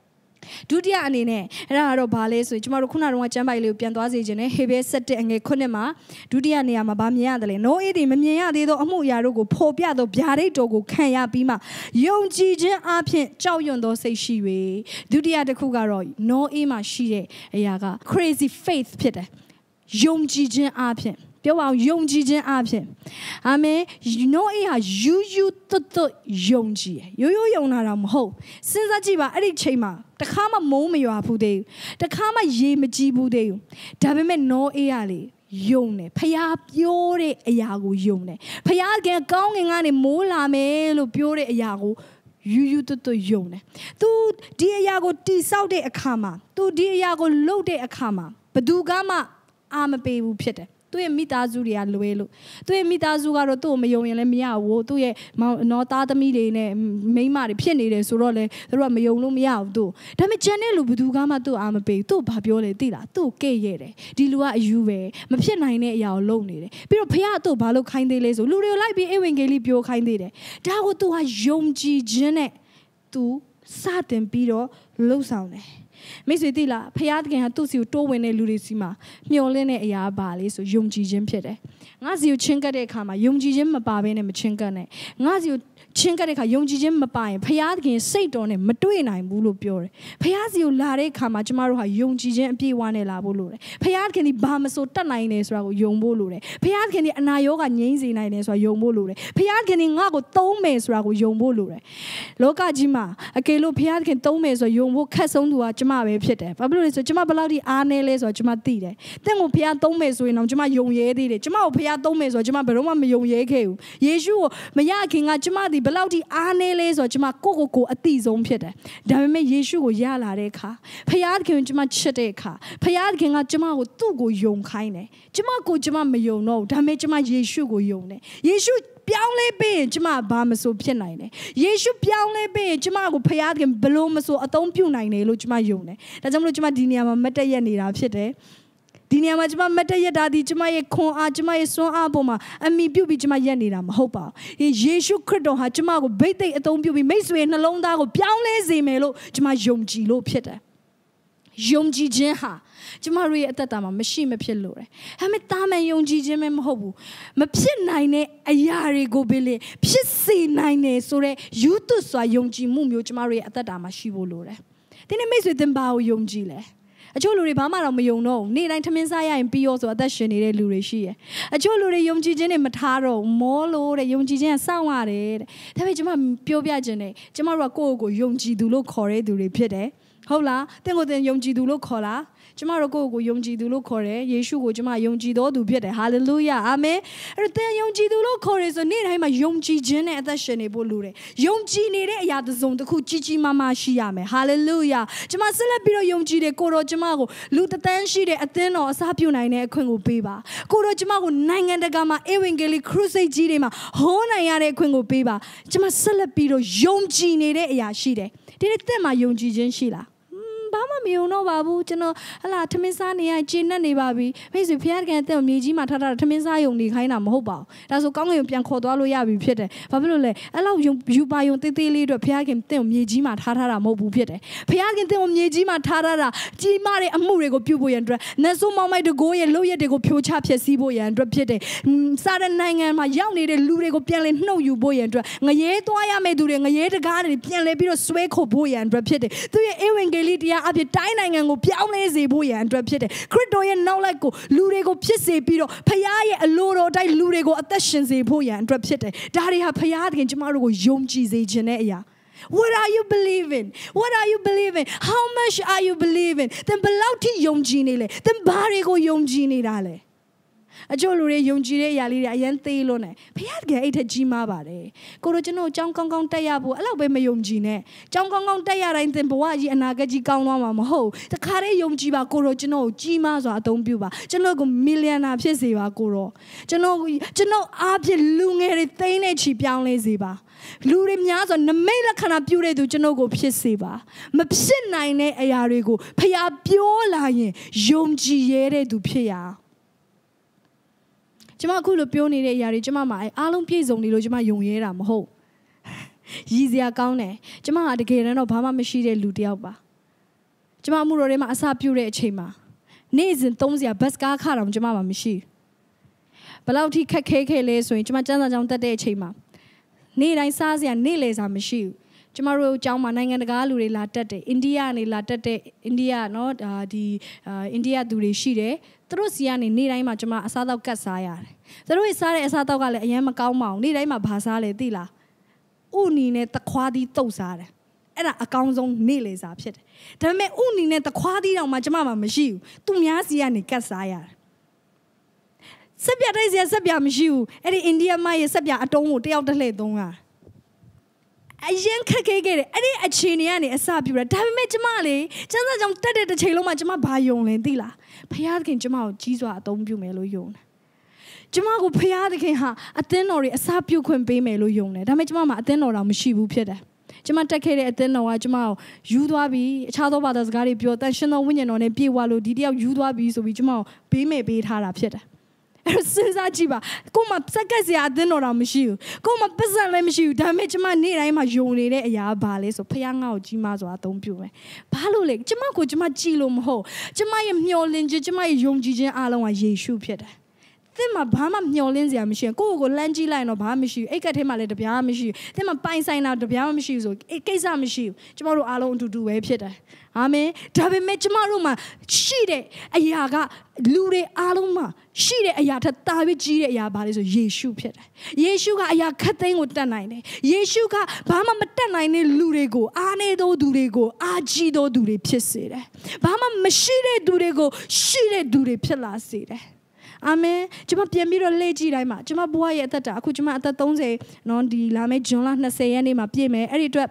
Dudia anine, Raro Bale, so Marukuna Chamba Lupian Dwazine, Hebe set and a conema, Dudia Niama Bamiadale, no edim, Mia de Amuyarugo, Popiado, Biare Togo, Kaya Bima, Young Gijin Apien, Chow Yondo say she way, Dudia de Kugaroi, no Ema Shie, Yaga, crazy faith pitter, Young Gijin Apien. Young Jijin Apien. Ame, you know, you to young G. You young ho. Since I jiba, I chema. The Kama moment you are pude. The Kama ye majibu de. Davimen no eali. Yone. Paya pure ayago yone. Paya get going on a mola melo pure ayago. You to yone. Tu dear yago ti saude a kama. Tu dear yago lode a kama. But do gama am a baby pitter. Tu e mitazuria luelo. Tu e mitazugaro to me yon and mia wo to ye not other mile may marry penny surole the Romeo mia do. Dame Janelu budugama to amabe to papiole dilla to gay dilua juve, Mapianine ya lonely. Pero piato balo kind de leso, Lurio like be evangeli bio kind de. Dago to a young G gene to satin biro low sound. Miss Dilla, Payat had to see to win a Lurisima, Miolene ya bali, so young Jim Pede. As you chinka de kama, young Jim Mababin and Chinkane. As you chinka young Jim Mabai, Payat say on him, Matuina and Bulu Pure. Payas you lare kama, Jamaru, young Jim P1 elabulure. Payat can the Bama so tanines rago, young bolure. Payat can the Anayoga Nancy nines or young bolure. Payat can in Nago Tomes rago, young bolure. Loka Jima, a Kalo Payat can Tomes or young Casson to a Jama Pete. Pablo is a Jama Baladi Aneles or Jama Tide. Then will Pia Tomes when Jama Young Ye, Jama Pia Tomes or Jama Beroma Young Yeke. Yesu, Mayaking a Jama di Baladi Aneles or Jama Coco at these own Pete. Dame Yesu Yala Reka. Payad can Jama Cheteka. Payad can a Jama Tugo Young Kine. Jama go Jama Mayo no, Dame Jama Yesu go Yone. Yesu. Piaule be, Jama Bamaso Pianine. Yeshu Piaule be, Jama go Payad and Belomaso at Tom Punine, Luchma Yone. That's a Luchma Dinia Metayani Rapsete. Dinia Majma Metayada, Jama Con Ajama so Aboma, and me Bubi Jama Yanidam, Hopa. Yeshu Credo Hajamago, Bete at Tom Bubi Masway and alone that go Piaule Zemelo, Jama Yom Gilo Pieta. Yom Jiha. Jamari at that time, machine Pilore. Hametama young Jim Hobu. Mapin a yari go billy. Pissy nine sore. You too saw young Jimum, Jamari at that time, she will lure. Then I mess with them bow young Gile. A jolly Bama, you know, need I to Messiah and be also a dashin in a lureshi. A jolly young Jijin and Mataro, more lord, a young Jijin and Saware. Tavijama Piobiagene, Jamara Gogo, young Jidulo Core, do repeat it. Hola, then go then young Jidulo Cola. Jamaro go young Jidulo Core, Yeshu go Jama young Jido do beat. Hallelujah, Amen. And then young Jidulo Core so need him a young Jijin at the Shenebulure. Young Gini Yadazon, the Kuchichi Mama Shiame. Hallelujah. Jama Celebiro young Jide Koro Jamago, Luta Tanshi at then or Sapuna Quingo Biba. Koro Jamago Nang and the Gama Evangeli Crusade Jirima, Hona Yare Quingo Biba. Jama Celebiro young Gini Yashide. Did it them my young Jijin Sheila? မယုံတော့ပါဘူးကျွန်တော်ဟလာထမင်းစားနေရကျင်းနေပါပြီမိတ်ဆွေဖခင်တဲ့မြေကြီးမှာထားတာထမင်းစားယုံနေခိုင်းတာမဟုတ်ပါဘူးဒါဆိုကောင်းကင်ပြန်ခေါ်သွားလို့ရပြီဖြစ်တယ်ဘာဖြစ်လို့လဲအဲ့လောက်ယူပါယုံတေးသေးလေးအတွက်ဖခင်တဲ့မြေကြီးမှာထားတာမဟုတ်ဘူးဖြစ်တယ်ဖခင်တဲ့မြေကြီးမှာထားတာကြီးမားတဲ့အမှုတွေကိုပြုဖို့ရန်အတွက်နတ်ဆိုးမောင်မိုက်တကိုးရဲ့လုပ်ရက်တွေကိုဖြိုချဖျက်ဆီးဖို့ရန်အတွက်ဖြစ်တယ်စားတဲ့နိုင်ငံမှာရောက်နေတဲ့လူတွေကိုပြန်လဲနှုတ်ယူဖို့ရန်အတွက်ငရဲသွားရမယ့်သူတွေငရဲတကားတွေပြန်လဲပြီးတော့ဆွဲခုတ်ဖို့ရန်အတွက်ဖြစ်တယ်သူရဲ့ဧဝံဂေလိတရားအဖြစ်တိုင်းနိုင်ငံကိုပြောင်းလဲစေဖို့ရန်အတွက်ဖြစ်တယ်ခရစ်တော်ရဲ့နောက်လိုက်ကိုလူတွေကိုဖြစ်စေပြီးတော့ဖခင်ရဲ့အလိုတော်တိုင်းလူတွေကိုအသက်ရှင်စေဖို့ရန်အတွက်ဖြစ်တယ်ဒါတွေဟာဖခင်သခင်ကျမတို့ကိုယုံကြည်စေခြင်းတဲ့အရာ What are you believing? What are you believing? How much are you believing? သင်ဘယ်လောက်ထိယုံကြည်နေလဲသင်ဘာတွေကိုယုံကြည်နေတာလဲအကျိုးလူတွေယုံကြည်တဲ့အရာလေးတွေအရင်သေးလို့နဲ့ဖခင်ကအဲ့ထက်ကြီးမားပါတယ်ကိုတို့ကျွန်တော်ကြောင်းကောင်းကောင်းတက်ရဖို့အဲ့လောက်ပဲမယုံကြည်နဲ့ကြောင်းကောင်းကောင်းတက်ရတိုင်းသင်ဘဝကြီးအနာဂတ်ကြီးကောင်းသွားမှာမဟုတ်တခါတည်းယုံကြည်ပါကိုတို့ကျွန်တော်ကိုကြီးမားစွာအသုံးပြုပါကျွန်တော်ကိုမီလီယံနာဖြစ်စေပါကိုတို့ကျွန်တော်အားဖြင့်လူငယ်တွေသိန်းနဲ့ချီပြောင်းလဲစေပါလူတွေများစွာနမိတ်လက္ခဏာပြုတဲ့သူကျွန်တော်ကိုဖြစ်စေပါမဖြစ်နိုင်တဲ့အရာတွေကိုဖခင်ပြောလာရင်ယုံကြည်ရတဲ့သူဖြစ်ရကျမအခုလိုပြောနေတဲ့အရာတွေကျမမှာအားလုံးပြည့်စုံနေလို့ကျမယုံရဲတာမဟုတ်ရည်စရာကောင်းတယ်ကျမကတကယ်တော့ဘာမှမရှိတဲ့လူတစ်ယောက်ပါကျမအမှုတော်ထဲမှာအစပြုတဲ့အချိန်မှာနေ့စဉ်300ဘတ်ကားခါတော့ကျမမှာမရှိဘယ်လောက်ထိခက်ခဲခဲလဲဆိုရင်ကျမစမ်းစာကြောင်းတက်တဲ့အချိန်မှာနေ့တိုင်းစားစရာနေ့လည်စာမရှိဘူးကျမတို့အကြောင်းမှာနိုင်ငံတကာလူတွေလာတက်တယ်အိန္ဒိယကနေလာတက်တဲ့အိန္ဒိယနော်ဒီအိန္ဒိယသူတွေရှိတယ်သူတို့စီကနေနေ့တိုင်းမှာကျမအစားတောက်ကတ်စားရတယ်သူတို့စားတဲ့အစားတောက်ကလည်းအရင်မကောင်းပါဘူးနေ့တိုင်းမှာဘာစားလဲသိလားဥနီနဲ့တခွားသီးတုပ်စားတယ်အဲ့ဒါအကောင်းဆုံးနေ့လည်စာဖြစ်တယ်ဒါပေမဲ့ဥနီနဲ့တခွားသီးတောင်မှကျမမှာမရှိဘူးသူများစီကနေကတ်စားရတယ်စက်ပြတဲ့စက်ပြမရှိဘူးအဲ့ဒီအိန္ဒိယမရဲ့စက်ပြအတုံးကိုတယောက်တစ်လှည့်သုံးတာအရင်ခက်ခဲခဲ့တယ်အဲ့ဒီအခြေအနေကနေအစပြုတာဒါပေမဲ့ကျမလေစမ်းစာကြောင့်တက်တဲ့တစ်ချိန်လုံးမှာကျမဘာယုံလဲသိလားဖခင်သခင်ကျမကိုကြီးစွာအသုံးပြုမယ်လို့ယုံတယ်ကျမကိုဖခင်သခင်ဟာအသင်းတော်တွေအစပြုခွင့်ပေးမယ်လို့ယုံတယ်ဒါပေမဲ့ကျမမှာအသင်းတော်တော့မရှိဘူးဖြစ်တယ်ကျမတက်ခဲ့တဲ့အသင်းတော်ကကျမကိုယူသွားပြီးအခြားသောဘာသာစကားတွေပြောတန်ရှင်သောဝိညာဉ်တော်နဲ့ပြေဝလို့ဒီတယောက်ယူသွားပြီးဆိုပြီးကျမကိုပေးမယ်ပေးထားတာဖြစ်တယ်အဲ့စဉ်းစားကြည့်ပါကိုမစက်ကက်စရာအသင်းတော်တော့မရှိဘူးကိုမပတ်စံလည်းမရှိဘူးဒါပေမဲ့ကျမနေ့တိုင်းမှာယုံနေတဲ့အရာဘာလဲဆိုဖခင်ငါ့ကိုကြီးမားစွာအသုံးပြုမယ်ဘာလို့လဲကျမကိုကျမကြည်လို့မဟုတ်ကျမရဲ့မျှော်လင့်ခြင်းကျမရဲ့ယုံကြည်ခြင်းအားလုံးကယေရှုဖြစ်တယ်သင်မှာဘာမှမျှော်လင့်စရာမရှိဘူးကိုယ့်ကိုလှမ်းကြည့်လိုက်တော့ဘာမှမရှိဘူးအိတ်ကက်ထဲမှာလည်းတပြားမှမရှိဘူးသင်မှာပိုင်ဆိုင်တာတပြားမှမရှိဘူးဆိုကိစ္စမရှိဘူးကျမတို့အားလုံးအတူတူပဲဖြစ်တယ်အာမင်ဒါပေမဲ့ကျမတို့မှာရှိတဲ့အရာကလူတွေအားလုံးမှာရှိတဲ့အရာထက်တာပြီးကြီးတဲ့အရာဘာလဲဆိုယေရှုဖြစ်တယ်ယေရှုကအရာခတ်သိမ်းကိုတတ်နိုင်တယ်ယေရှုကဘာမှမတတ်နိုင်တဲ့လူတွေကိုအားနေသောသူတွေကိုအားကြီးသောသူတွေဖြစ်စေတယ်ဘာမှမရှိတဲ့သူတွေကိုရှိတဲ့သူတွေဖြစ်လာစေတယ်အာမင်ကျွန်မပြန်ပြီးတော့လေ့ကြည့်တိုင်းမှာကျွန်မဘဝရဲ့အသက်တာအခုကျွန်မအသက်30နော်ဒီလာမယ့်ဇွန်လ20ရက်နေ့မှာပြည့်မယ်အဲ့ဒီအတွက်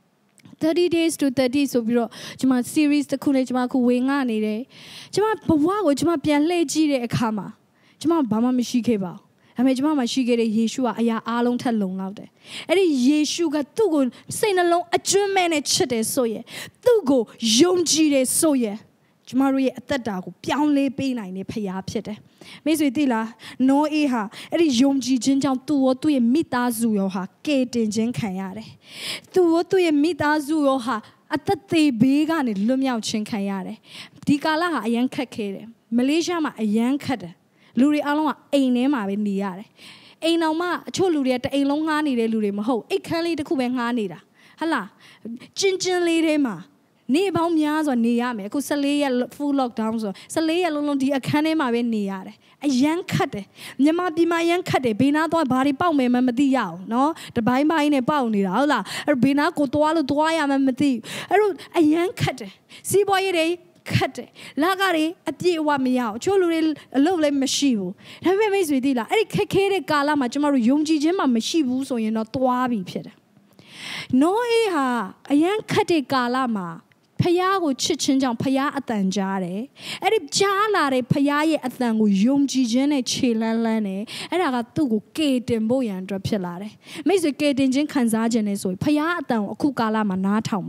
30 days to 30ဆိုပြီးတော့ကျွန်မ series တစ်ခုနဲ့ကျွန်မအခုဝင်ငှနေတယ်ကျွန်မဘဝကိုကျွန်မပြန်လှည့်ကြည့်တဲ့အခါမှာကျွန်မဘာမှမရှိခဲ့ပါဘူးဒါပေမဲ့ကျွန်မမှာရှိခဲ့တဲ့ယေရှုကအရာအားလုံးထက်လုံလောက်တယ်အဲ့ဒီယေရှုကသူ့ကိုစိတ်နှလုံးအကျွမ်းမဲ့နဲ့ချစ်တယ်ဆိုရင်သူ့ကိုယုံကြည်တယ်ဆိုရင်ကျမတို့ရဲ့အသက်တာကိုပြောင်းလဲပေးနိုင်တဲ့ဖခင်ဖြစ်တယ်မိတ်ဆွေသိလားနောအေးဟာအဲ့ဒီယုံကြည်ခြင်းကြောင့်သူ့ရောသူ့ရဲ့မိသားစုရောဟာကယ်တင်ခြင်းခံရတယ်သူ့ရောသူ့ရဲ့မိသားစုရောဟာအသက်သေးဘေးကနေလွတ်မြောက်ခြင်းခံရတယ်ဒီကာလဟာအရန်ခက်ခဲတယ်မလေးရှားမှာအရန်ခက်တယ်လူတွေအားလုံးကအိမ်ထဲမှာပဲနေရတယ်အိမ်တော်မှအချို့လူတွေကတအိမ်လုံးငှားနေတဲ့လူတွေမဟုတ်အိတ်ခမ်းလေးတစ်ခုပဲငှားနေတာဟဟလားကျင်းလေးထဲမှာနေပေါင်းများစွာနေရမယ်အခု14ရက် full lockdown ဆို14ရက်လုံးဒီအခန်းထဲမှာပဲနေရတယ်အရန်ခတ်တယ်မြန်မာပြည်မှာအရန်ခတ်တယ်ဘေးနားသွားဘာတွေပေါက်မယ်မသိရအောင်နော်တပိုင်းပိုင်းနဲ့ပေါက်နေတာဟုတ်လားအဲ့ဘေးနားကိုသွားလို့သွားရမှမသိအဲ့တော့အရန်ခတ်တယ်စီးပွားရေးတွေခတ်တယ်လာကတွေအပြည့်အဝမရအောင်ချို့လူတွေအလုပ်လည်းမရှိဘူးဒါပေမဲ့မိတ်ဆွေသိလားအဲ့ဒီခက်ခဲတဲ့ကာလမှာကျမတို့ယုံကြည်ခြင်းမှမရှိဘူးဆိုရင်တော့သွားပြီဖြစ်တယ်နောအေးဟာအရန်ခတ်တဲ့ကာလမှာဖယားကိုချစ်ချင်းကြောင့်ဖယားအတန်ကြားတယ်အဲ့ဒီကြားလာတဲ့ဖယားရဲ့အတန်ကိုယုံကြည်ခြင်းနဲ့ခြေလန်းလန်းတယ်အဲ့ဒါကသူ့ကိုကေတင်ဖို့ရန်အတွက်ဖြစ်လာတယ်မိတ်ဆွေကေတင်ခြင်းခံစားခြင်းနဲ့ဆိုရင်ဖယားအတန်ကိုအခုကာလမှာနားထောင်ပါ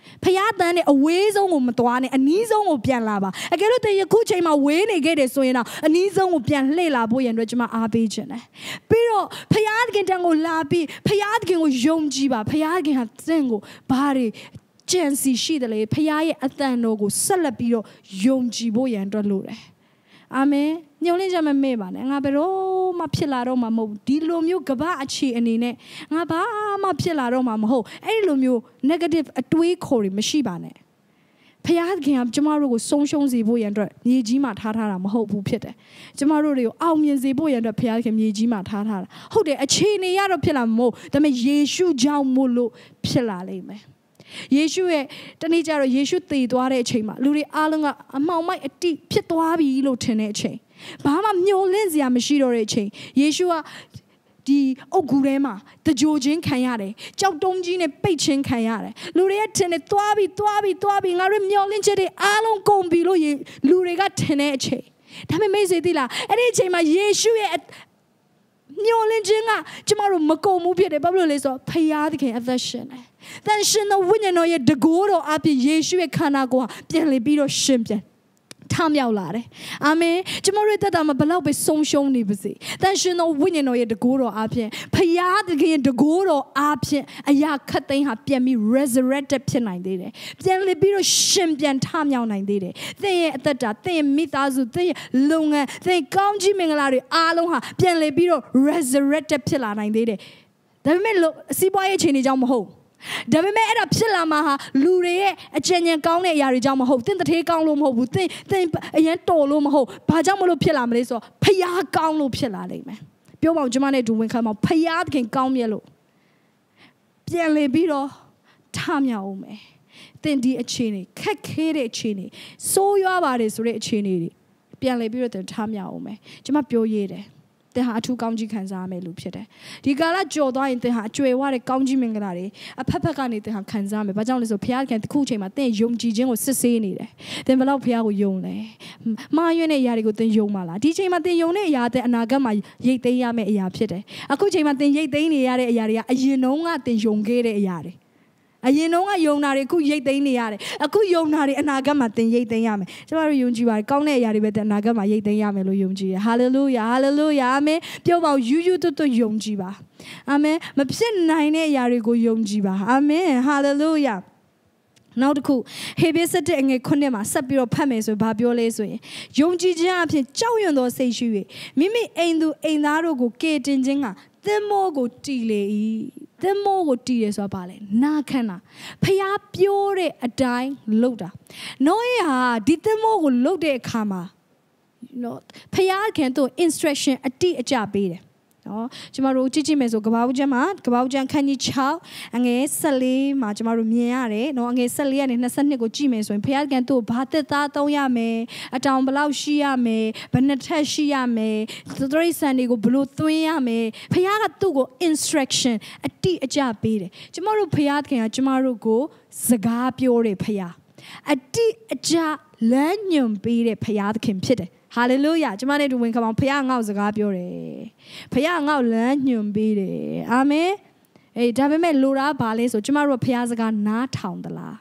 ဖယားတန်နဲ့အဝေးဆုံးကိုမသွားနဲ့အနီးဆုံးကိုပြန်လာပါအကယ်လို့တည်းယခုချိန်မှာဝေးနေခဲ့တယ်ဆိုရင်တော့အနီးဆုံးကိုပြန်လှည့်လာဖို့ရန်အတွက်ကျွန်မအားပေးခြင်းတယ်ပြီးတော့ဖယားသခင်တန်ကိုလာပြီးဖယားသခင်ကိုယုံကြည်ပါဖယားသခင်ဟာသင်ကိုဘာတွေကြံစီရှိတယ်လေဖယားရဲ့အသံတော်ကိုဆက်လက်ပြီးတော့ယုံကြည်ဖို့ရန်အတွက်လိုတယ်အာမင်ညှို့လင့်ကြမမေ့ပါနဲ့ငါဘယ်တော့မှဖြစ်လာတော့မှာမဟုတ်ဒီလိုမျိုးကပ္ပအခြေအနေနဲ့ငါဘာမှဖြစ်လာတော့မှာမဟုတ်အဲ့ဒီလိုမျိုး negative အတွေးခေါ်တွေမရှိပါနဲ့ဖယားသခင်ကကျမတို့ကိုဆုံးရှုံးစေဖို့ရန်အတွက်မြေကြီးမှာထားတာမဟုတ်ဘူးဖြစ်တယ်ကျမတို့တွေကိုအောင်မြင်စေဖို့ရန်အတွက်ဖယားသခင်မြေကြီးမှာထားတာဟုတ်တယ်အခြေအနေရတော့ဖြစ်လာမဟုတ်ဒါပေမဲ့ယေရှုကြောင့်မို့လို့ဖြစ်လာလိမ့်မယ်ယေရှုရဲ့တနေ့ကျတော့ယေရှုသေသွားတဲ့အချိန်မှာလူတွေအားလုံးကအမှောင်မိုက်အတိဖြစ်သွားပြီလို့ထင်တဲ့အချိန်ဘာမှမျောလင့်စရာမရှိတော့တဲ့အချိန်ယေရှုကဒီအုတ်ဂူထဲမှာတကြိုချင်းခံရတယ်ကြောက်တုံးကြီးနဲ့ပိတ်ချင်းခံရတယ်လူတွေကထင်တယ်သွားပြီငါတို့မျောလင့်ချက်တွေအားလုံးကုန်ပြီလို့လူတွေကထင်တဲ့အချိန်ဒါပေမဲ့မိတ်ဆွေသိလားအဲ့ဒီအချိန်မှာယေရှုရဲ့မျောလင့်ခြင်းကကျမတို့မကုန်ဘူးဖြစ်တယ်ဘာလို့လဲဆိုတော့ဖယားသခင်အသက်ရှင်တယ်တန်ရှင်သောဝိညာဉ်တော်ရဲ့တကိုးတော်အပြင်ယေရှုရဲ့ခန္ဓာကိုယ်ဟာပြန်လည်ပြီးတော့ရှင်ပြန်ထမြောက်လာတယ်အာမင်ကျမတို့တက်တာမှာဘလောက်ပဲဆုံးရှုံးနေပါစေတန်ရှင်သောဝိညာဉ်တော်ရဲ့တကိုးတော်အပြင်ဖယားသခင်ရဲ့တကိုးတော်အပြင်အရာခတ်သိမ်းဟာပြန်ပြီး resurrected ဖြစ်နိုင်သေးတယ်ပြန်လည်ပြီးတော့ရှင်ပြန်ထမြောက်နိုင်သေးတယ်သင်ရဲ့အသက်တာသင်ရဲ့မိသားစုသင်ရဲ့လုပ်ငန်းသင်ကောင်းကြီးမင်္ဂလာတွေအားလုံးဟာပြန်လည်ပြီးတော့ resurrected ဖြစ်လာနိုင်သေးတယ်ဒါပေမဲ့စီးပွားရေးအခြေအနေကြောင့်မဟုတ်ဒါပေမဲ့အဲ့ဒါဖြစ်လာမှာဟာလူတွေရဲ့အကြံဉာဏ်ကောင်းတဲ့အရာတွေကြောင့်မဟုတ်သင်တထေးကောင်းလို့မဟုတ်ဘူးသင်အရင်တော်လို့မဟုတ်ဘာကြောင့်မလို့ဖြစ်လာမလဲဆိုတော့ဖယားကောင်းလို့ဖြစ်လာလိမ့်မယ်ပြောပါဦးကျွန်မနဲ့ဒူဝင်ခါမှာဖယားသခင်ကောင်းမြတ်လို့ပြန်လည်ပြီးတော့ထမြောက်အောင်မယ်သင်ဒီအခြေအနေခက်ခဲတဲ့အခြေအနေစိုးရွားပါတယ်ဆိုတဲ့အခြေအနေတွေပြန်လည်ပြီးတော့သင်ထမြောက်အောင်မယ်ကျွန်မပြောရည်တယ်သင်ဟာအထူးကောင်းကြီးခံစားရမယ်လို့ဖြစ်တယ်ဒီကာလကြော်သွားရင်သင်ဟာအကျွယ်ဝတဲ့ကောင်းကြီးမင်္ဂလာတွေအဖက်ဖက်ကနေသင်ဟာခံစားမယ်ဘာကြောင့်လဲဆိုဘုရားခင်တစ်ခုချိန်မှာသင်ယုံကြည်ခြင်းကိုစစ်ဆေးနေတယ်သင်ဘယ်လောက်ဘုရားကိုယုံလဲမှားယွင်းတဲ့အရာတွေကိုသင်ယုံပါလားဒီချိန်မှာသင်ယုံတဲ့အရာတဲ့အနာဂတ်မှာရိတ်သိမ်းရမယ့်အရာဖြစ်တယ်အခုချိန်မှာသင်ရိတ်သိမ်းနေရတဲ့အရာတွေကအရင်တုန်းကသင်ယုံခဲ့တဲ့အရာတွေအရင်တုန်းကယုံတာတွေအခုရိတ်သိမ်းနေရတယ်အခုယုံတာတွေအနာဂတ်မှာသင်ရိတ်သိမ်းရမယ်ကျမတို့ယုံကြည်ပါတယ်ကောင်းတဲ့အရာတွေပဲသင်အနာဂတ်မှာရိတ်သိမ်းရမယ်လို့ယုံကြည်ရဟာလေလုယာဟာလေလုယာအာမင်ပြောပါဦးယူတွတ်ယုံကြည်ပါအာမင်မဖြစ်နိုင်တဲ့အရာတွေကိုယုံကြည်ပါအာမင်ဟာလေလုယာနောက်တစ်ခုဟေဘဲ7အငယ်9မှာဆက်ပြီးတော့ဖတ်မယ်ဆိုဘာပြောလဲဆိုရင်ယုံကြည်ခြင်းအဖြစ်ကြောက်ရွံ့သောစိတ်ရှိ၍မိမိအိမ်သူအိမ်သားတို့ကိုကယ်တင်ခြင်းကသင်္ဘောကိုတည်လေ၏သင်္ဘောကိုတည်တယ်ဆိုတာဘာလဲနာခံတာဖျားပြိုးတဲ့အတိုင်းလှုပ်တာနောယေဟာဒီသင်္ဘောကိုလှုပ်တဲ့အခါမှာနော်ဖျားခင်သူ instruction အတိအကျပေးတယ်နော်ကျမတို့ကြည့်မယ်ဆိုကဘာဦးကျမ်းမှာကဘာဦးကျမ်းခန်းကြီး6အငယ်14မှာကျမတို့မြင်ရတယ်နော်အငယ်14ကနေ22ကိုကြည့်မယ်ဆိုရင်ဘုရားကသူ့ကိုဘာသက်သားသုံးရမယ်အတောင်ဘလောက်ရှိရမယ်ဘယ်နှစ်ထက်ရှိရမယ်သတိဆန်တွေကိုဘလို့သွင်းရမယ်ဘုရားကသူ့ကို instruction အတိအကျပေးတယ်ကျမတို့ဘုရားခင်ကကျမတို့ကိုစကားပြောတယ်ဘုရားအတိအကျလမ်းညွှန်ပေးတဲ့ဘုရားသခင်ဖြစ်တယ်ဟာလေလုယာကျမနဲ့တူဝင်ခမောင်ဖခင်ငါ့ကိုစကားပြောတယ်ဖခင်ငါ့ကိုလမ်းညွှန်ပေးတယ်အာမင်အေးဒါပေမဲ့လိုတာဘာလဲဆိုကျမတို့ကဖခင်စကားနားထောင်သလား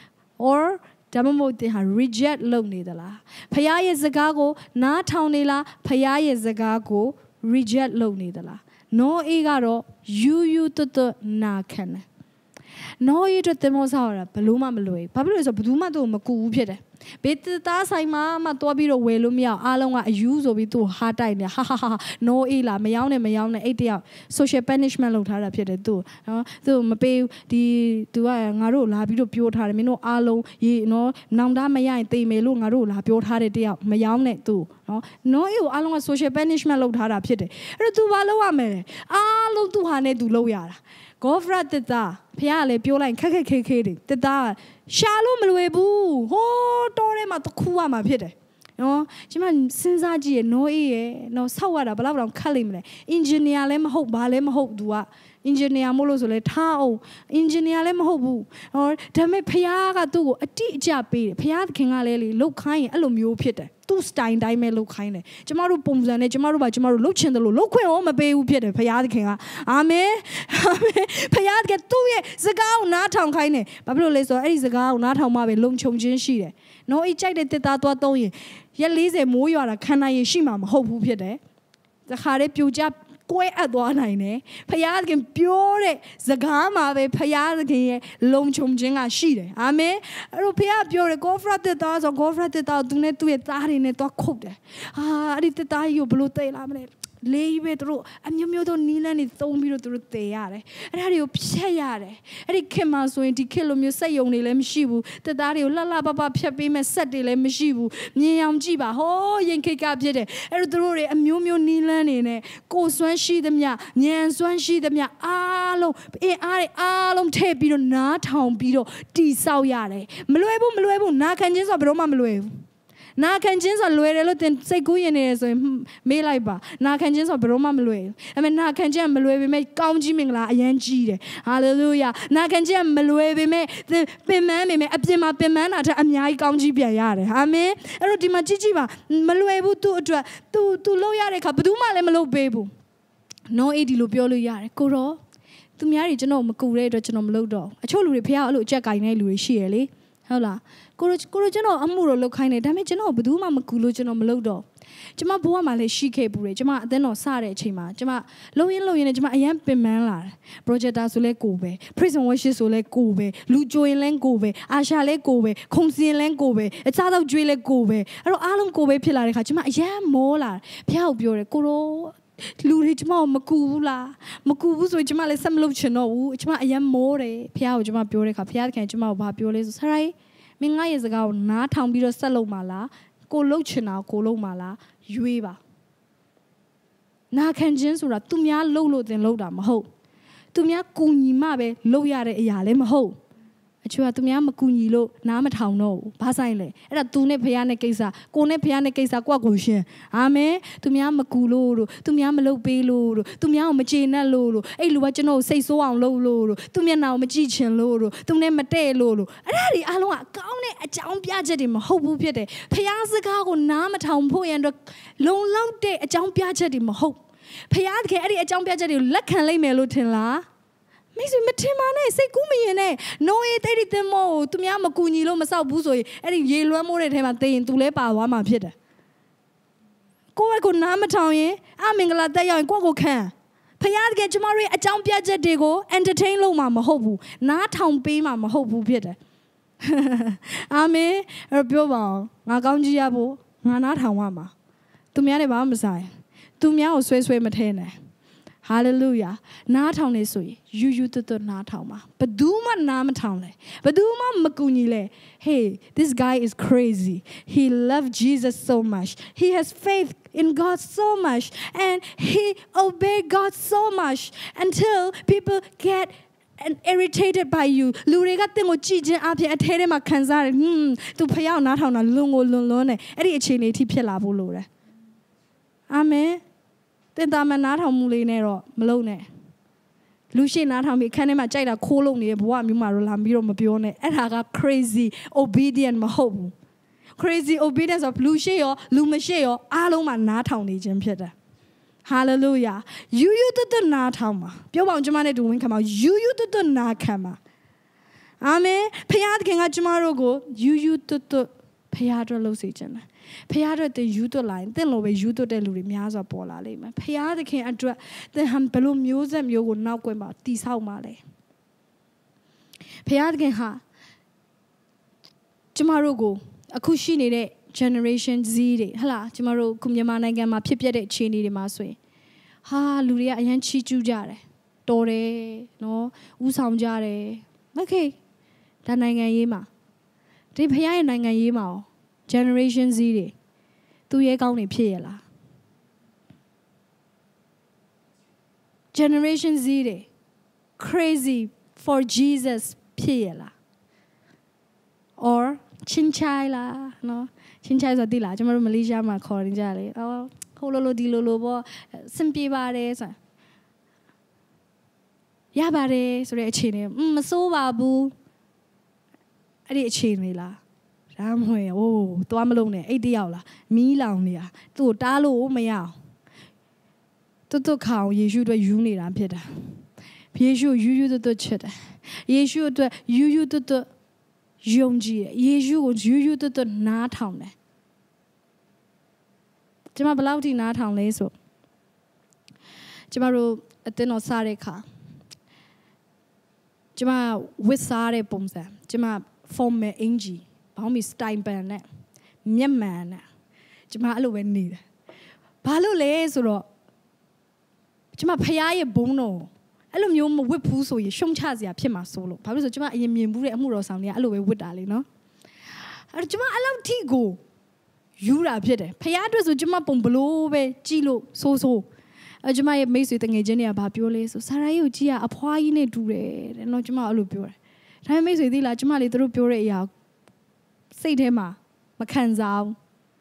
or ဒါမှမဟုတ်တင်ဟာ reject လုပ်နေသလားဖခင်ရဲ့စကားကိုနားထောင်နေလားဖခင်ရဲ့စကားကို reject လုပ်နေသလားနောအေးကတော့ယူတွတ်နာခံတယ်နောအေးတို့တင်မောစားရတာဘလို့မှမလွယ်ဘာဖြစ်လို့လဲဆိုဘယ်သူမှသူ့ကိုမကူဘူးဖြစ်တယ်ဘေးသားဆိုင်မှာတွားပြီးတော့ဝယ်လို့မရအောင်အားလုံးကအယူဆိုပြီးသူ့ဟာတိုက်နေဟာနိုးအေးလာမယောင်းနဲ့အဲ့တယောက် social punishment လုပ်ထားတာဖြစ်တယ်သူနော်သူမပေးဒီသူကငါတို့လာပြီးတော့ပြောထားတယ်မင်းတို့အားလုံးရေနော်နောင်တမရရင်တိမ်မယ်လို့ငါတို့လာပြောထားတဲ့တယောက်မယောင်းနဲ့သူနော်နိုးအေးကိုအားလုံးက social punishment လုပ်ထားတာဖြစ်တယ်အဲ့တော့သူဘာလုပ်ရမလဲအားလုံးသူဟာနဲ့သူလုပ်ရတာဂေါဖရတစ်သားဖခင်ကလည်းပြောလိုက်ခက်ခဲတွေတစ်သားရှာလို့မလွယ်ဘူးဟိုးတော်ထဲမှာတခုရမှာဖြစ်တယ်နော်ကျမစဉ်းစားကြည့်ရနော်အေးရနော်ဆောက်ရတာဘယ်လောက်ခက်လိမ့်မလဲအင်ဂျင်နီယာလည်းမဟုတ်ဘာလည်းမဟုတ်သူက engineer မို့လို့ဆိုလဲထားအောင် engineer လည်းမဟုတ်ဘူးဟောဒါပေမဲ့ဖခင်ကသူ့ကိုအတိအကျပေးတယ်ဖခင်ကလည်းလေလုတ်ခိုင်းရင်အဲ့လိုမျိုးဖြစ်တယ်သူ့ style တိုင်းပဲလုတ်ခိုင်းတယ်ကျမတို့ပုံစံနဲ့ကျမတို့လုတ်ချင်တယ်လို့လုတ်ခွင့်ရောမပေးဘူးဖြစ်တယ်ဖခင်ကအာမင်ဖခင်ကသူ့ရဲ့စကားကိုနားထောင်ခိုင်းတယ်ဘာဖြစ်လို့လဲဆိုတော့အဲ့ဒီစကားကိုနားထောင်မှပဲလုံခြုံခြင်းရှိတယ်နော်အဲ့ကြိုက်တဲ့တစ်သားသွားသုံးရင်ရက်40မိုးရွာတာခံနိုင်ရင်ရှိမှာမဟုတ်ဘူးဖြစ်တယ်တခါတည်းပြိုကျကွဲအပ်သွားနိုင်တယ်ဖခင်ပြောတဲ့စကားမှာပဲဖခင်ရဲ့လုံခြုံခြင်းကရှိတယ်အာမင်အဲ့တော့ဖခင်ပြောတယ်ကောဖရတစ်သားဆိုကောဖရတစ်သားသူနဲ့သူ့ရဲ့သားတွေနဲ့သွားခုတ်တယ်အဲ့ဒီတစ်သားကြီးကိုဘလို့သိလာမလဲလေးပဲသူတို့အမျိုးမျိုးသောနီးလန်းတွေသုံးပြီးတော့သူတို့တည်ရတယ်အဲ့ဒါတွေကိုဖြတ်ရတယ်အဲ့ဒီခင်မှာဆိုရင်ဒီခင်လိုမျိုးစက်ယုံတွေလည်းမရှိဘူးတက်သားတွေကိုလှလှပပဖြတ်ပေးမဲ့ဆက်တွေလည်းမရှိဘူးမြင်အောင်ကြည့်ပါဟောရင်ခိတ်ကဖြစ်တယ်အဲ့တော့သူတို့တွေအမျိုးမျိုးနီးလန်းနေနဲ့ကိုယ်စွမ်းရှိသမျှဉာဏ်စွမ်းရှိသမျှအားလုံးအင်အားတွေအားလုံးထည့်ပြီးတော့နားထောင်ပြီးတော့တိဆောက်ရတယ်မလွယ်ဘူးနာခံခြင်းဆိုဘယ်တော့မှမလွယ်ဘူးနာခံခြင်းဆိုလွယ်တယ်လို့သင်စိတ်ကူးရင်နေဆိုရင်မေးလိုက်ပါနာခံခြင်းဆိုဘယ်တော့မှမလွယ်ဘူးအမေနာခံခြင်းမလွယ်ပေမဲ့ကောင်းကြီးမင်္ဂလာအရန်ကြီးတယ်ဟာလေလုယာနာခံခြင်းမလွယ်ပေမဲ့ပင်ပန်းပေမဲ့အပြင်မှာပင်ပန်းတာတဲ့အများကြီးကောင်းကြီးပြန်ရတယ်အာမင်အဲ့တော့ဒီမှာကြည့်ပါမလွယ်ဘူးသူ့အတွက်သူလုပ်ရတဲ့အခါဘယ်သူမှလည်းမလုပ်ပေးဘူးနော်အေးဒီလိုပြောလို့ရတယ်ကိုရောသူများတွေကျွန်တော်မကူတဲ့အတွက်ကျွန်တော်မလုပ်တော့အချို့လူတွေဖះအဲ့လိုအကြက်ကင်တဲ့လူတွေရှိရလေဟုတ်လားကိုရိုကျွန်တော်အမှုတော့လုပ်ခိုင်းတယ်ဒါပေမဲ့ကျွန်တော်ဘယ်သူမှမကူလို့ကျွန်တော်မလုပ်တော့ကျမဘဝမှာလည်းရှိခဲ့ဘူးတယ်ကျမအသင်းတော်စတဲ့အချိန်မှာကျမလုံရင်နဲ့ကျမအရန်ပင်ပန်းလာတယ် projector ဆိုလဲကိုပဲ prison worship ဆိုလဲကိုပဲလူကြိုရင်လဲကိုပဲအာရှာလဲကိုပဲခုံစင်လဲကိုပဲအစားတော့ကျွေးလဲကိုပဲအဲ့တော့အားလုံးကိုပဲဖြစ်လာတဲ့ခါကျမအရန်မောလာဖះကိုပြောတယ်ကိုရိုလူတွေကျမကိုမကူဘူးလားမကူဘူးဆိုရင်ကျမလည်းဆက်မလုပ်ချင်တော့ဘူးကျမအရန်မောတယ်ဖះကိုကျမပြောတဲ့ခါဖះခင်ကျမကိုဘာပြောလဲဆိုဆရာကြီးမင်းငါရဲ့စကားကိုနားထောင်ပြီးတော့ဆက်လုပ်မှာလားကိုလှုပ်ချင်တာကိုလုပ်မှာလားရွေးပါနာခံခြင်းဆိုတာသူများလှုပ်လို့တင်လှုပ်တာမဟုတ်သူများကူညီမှပဲလှုပ်ရတဲ့အရာလည်းမဟုတ်အချို့ကသူများမကူညီလို့နားမထောင်တော့ဘူးဘာဆိုင်လဲအဲ့ဒါသူနဲ့ဖခင်နဲ့ကိစ္စကိုနဲ့ဖခင်နဲ့ကိစ္စကိုယ့်ကိုရှင်အာမင်သူများမကူလို့သူများမလုပ်ပေးလို့သူများကိုမကျေနပ်လို့အဲ့လူကကျွန်တော်စိတ်ဆိုးအောင်လုပ်လို့သူမျက်နှာကိုမကြည့်ချင်လို့သူနဲ့မတည့်လို့အဲ့ဒါတွေအားလုံးကကောင်းတဲ့အကြောင်းပြချက်တွေမဟုတ်ဘူးဖြစ်တယ်ဖခင်စကားကိုနားမထောင်ဖို့ရန်တော့လုံလောက်တဲ့အကြောင်းပြချက်တွေမဟုတ်ဖခင်တကယ်အဲ့ဒီအကြောင်းပြချက်တွေကိုလက်ခံလိုက်မယ်လို့ထင်လားမိတ်ဆွေမထင်ပါနဲ့စိတ်ကူးမရင်နဲ့နိုးအေးတိတ်တိတ်မောသူများမကူညီလို့မဆောက်ဘူးဆိုရင်အဲ့ဒီရေလွှမ်းမိုးတဲ့ထဲမှာသိရင်သူလဲပါသွားမှာဖြစ်တယ်ကိုယ့်ကိုနားမထောင်ရင်အမင်္ဂလာတက်ရောက်ရင်ကိုယ့်ကိုခံဖခင်တကယ်ကျမတို့ရဲ့အကြောင်းပြချက်တွေကို entertain လုပ်မှာမဟုတ်ဘူးနားထောင်ပေးမှာမဟုတ်ဘူးဖြစ်တယ်အာမင်အဲ့ပြောပါအောင်ငါကောင်းကြီးရဖို့ငါနားထောင်ရမှာသူများနဲ့ဘာမှမဆိုင်သူများကိုဆွဲမထဲနဲ့Hallelujah. နားထောင်နေဆိုရင်ယူတွတ်နားထောင်ပါဘယ်သူမှနားမထောင်လဲဘယ်သူမှမကူညီလဲ Hey, this guy is crazy. He loved Jesus so much. He has faith in God so much and he obeyed God so much until people get and irritated by you. လူတွေကတင့်ကိုကြည်ခြင်းအပြင်အထဲထဲမှာခံစားတယ်သူဖျောက်နားထောင်တာလွန်နဲ့အဲ့ဒီအခြေအနေအထိဖြစ်လာဖို့လိုတယ်အာမင်တင်တာမနားထောင်မှုလေးနဲ့တော့မလုပ်နဲ့လူရှိနားထောင်ပြီးခန်းထဲမှာကြိုက်တာခိုးလုံနေတဲ့ဘဝမျိုးမှာတော့လာပြီးတော့မပြောနဲ့အဲ့ဒါက crazy obedient မဟုတ်ဘူး crazy obedience ဆိုလူရှိရောလူမရှိရောအားလုံးမှာနားထောင်နေခြင်းဖြစ်တယ် hallelujah ယူတွတ်နားထောင်ပါပြောပါအောင်ကျွန်မနဲ့တူဝင်ခံပါယူတွတ်နားခံပါအာမင်ဖခင်ကကျမတို့ကိုယူတွတ်ဖခင်အတွက်လုပ်စေခြင်းတယ်ဖခင်အတွက်တင်ယူသွတ်လာရင်တင့်လိုပဲယူသွတ်တဲ့လူတွေများစွာပေါ်လာလိမ့်မယ်ဖခင်သခင်အတွက်သင်ဟန်ဘလို့မျိုးဆက်မျိုးကိုနောက်ကွယ်မှာတိဆောက်မှာလဲဖခင်သခင်ဟာကျမတို့ကိုအခုရှိနေတဲ့ generation Z တွေဟလာကျမတို့ခုမြန်မာနိုင်ငံမှာဖြစ်ပျက်တဲ့အခြေအနေတွေမှာဆိုရင်ဟာလူတွေကအရန်ချီးကျူးကြတယ်တော်တယ်နော်ဥဆောင်ကြတယ် Okay ဒါနိုင်ငံရေးမှာဒီဖခင်ရဲ့နိုင်ငံရေးမှာgeneration Z တွေသူရဲကောင်းတွေဖြစ်ရလား generation Z တွေ crazy for Jesus ဖြစ်ရလား or ချင်းချိုင်လားနော်ချင်းချိုင်ဆိုသိလားကျွန်တော်တို့မလေးရှားမှာခေါ်နေကြတယ်အော်ခိုးလို့ဒီလိုပေါ့စင်ပြေပါတယ်ဆို Yabare, so a chain, so babu. A chain la. Ramway, oh, to Amalone, 80 hour, me launia, to Talo, mea. To cow, you should a unit and Peter. Pieshu, you the cheddar. Yeshu, you the Yongi, Yeshu, you the Nat Town. Jima Balauti Nat Town Lazo. Jimaru, a ten or Sareka. Jima with Sare Pomsa. Jima form me Angie. Baumi Steinban. Nyamman. Jima Aluwen. Palo Lazaro. Jima Paya Bono. Alumnium whip so ye shum chazia pima solo. Pablo Jima Yembu Amuro Sound, Aloe wood alley, no? Jima allow Tigo. Yura Pede. Payadras with Jima Pombolo, Gilo, so. Ajama makes with an engineer Babiole, so Sarayu Gia, a poine dure, and not Jama Alupure. Time makes with the Lajama little pure ya. Say Tema, Macanzao.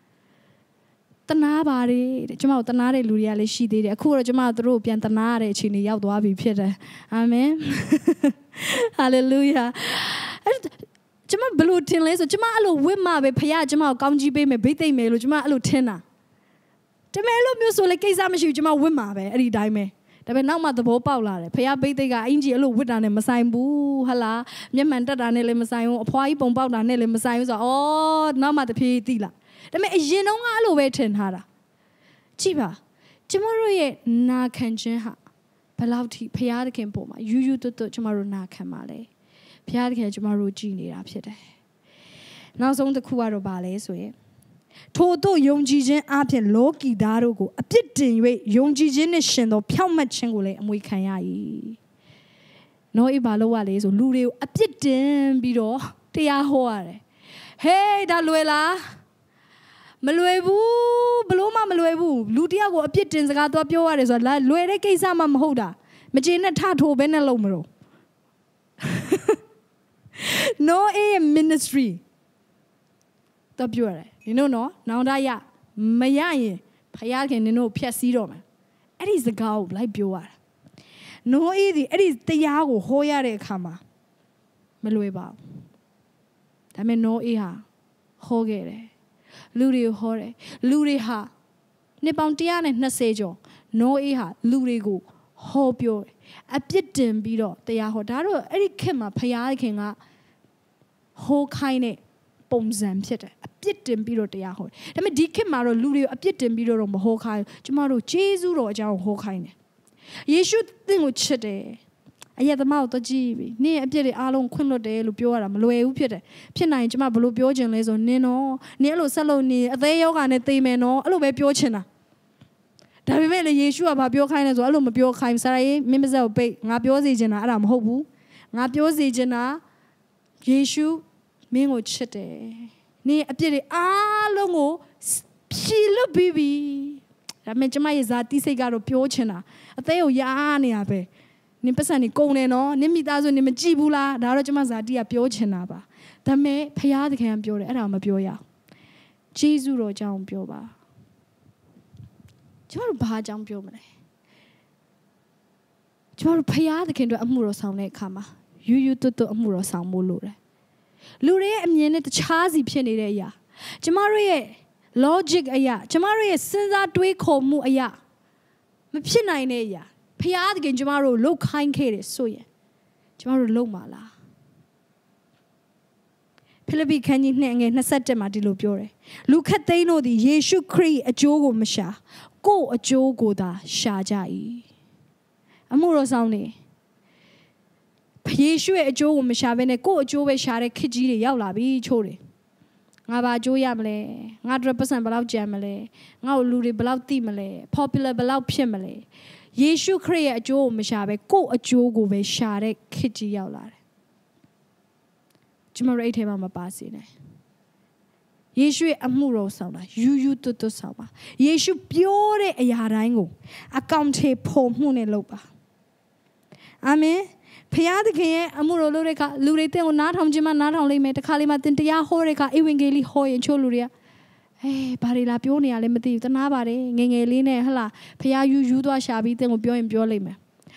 Tanabari, Jama Tanare Luriale, she did a cool Jama the rope and Tanare, Chini Yauabi Peter. Amen. Hallelujah. Jama Blue Tinley, so Jama Alu Wima, Paya Jama, Gamji Bay, Bete Melo, Jama Lutena. The Melo Muso like Kazamashi Jama Wima, every dime. The Nama the Bopaula, Paya Betega, Inji, Alu Widan and Masaimbu, Hala, Yamanta Danele Masayo, Poi Pompa Danele Masayo, oh, Nama the Pitila. The me you know Alu waiting Hara. Chiba, Jamaru na canchen. Palauti, Piad came poma, you to Jamaru na camale. Piad Jamaru genie up here. Now on the Kuaro ballet, so Toto young Jijin up in Loki Darugo, a bit way, young Jijin is shendo, Piama Chengule, and we can. No Ibaloales or Lurio, a bit dim bedo, they are hoare. Hey, Daluela. Maluebu, Bloma Maluebu, Ludia go a bit in the gato of your waters or la Luereke Samam Hoda, Magina Tato Benelomero. No a ministry. The pure, you know, no, now that ya, Mayaye, Payakan, you know, Piacidoma. It is the gow like pure. No, it is the Yago Hoyare Kama. Malueba. That mean no eha, Hogere. Luri hore, Luri ha. Nipontian and Nasejo, no eha, Luri go, hope you. A bit dim bedo, the Yahodaro, Eric Kima, Payakinga, ho kine, bomzam sitter, a bit dim bedo the Yahod. Let me decamaro Luri, a bit dim bedo on the Hokai, tomorrow, Jesu or Jow Hokine. Ye should think with chide. I had the mouth of G. Near a bit alone quinlo de Lupiola, Maloe Upite, Pina, Jama Blupiojan les on Nino, Nelo Saloni, they yoga and they may know, Aloe Piochena. That we made a Yeshua Babio kindness or Alumabio Kaim Sarai, Mimizel Bay, Nabiozijana, Adam Hobu, Nabiozijana, Yeshu, Mingo Chete. Near a bit alongo, Pilo Bibi. That meant Jama is that this egaro Piochena, a Theo Yania Bay. Nimpasani Kone no, Nimitazo Nimajibula, Darajamaza dia Piocenaba. The me Payad can pure Arama Pioya. Jesu ro jam pioba. Jor Bajam Piomane. Jor Payad can do Amuro sound kama. You to Amuro sound mulure. Lure and Yenet Chazi Pianeya. Jamare logic aya. Jamare sends out to a comu aya. Mapina ineya. Piad again, Jamaro, low kind cares, so ye. Jamaro low mala. Pilabi can you nang and Nasatema di Lupure. Look at they know the Yeshu Cree a jogo masha. Go a jogo da shajai. Amuro soundly. Yeshu a jogo masha when a go a joe share kijiri yaulabi chore. Ngaba joyamle, Nadra person below jamale, now luri below timale, popular below pimale. Yeshu create a joe mishabe, go a jogo ve share kiji yaulare. Jimarate him on my basine. Yeshu amuro sama, you to sama. Yeshu pure a yarango, account he pomune lopa. Amen. Payadake amuro lureka, lurete or not homjima not only made a kalimatintia horeka, evangeli hoy and choluria. Eh, Barilla Pionia, Limity, the Nabare, Ningeline, Hela, Paya, you do a shabby thing of your lime.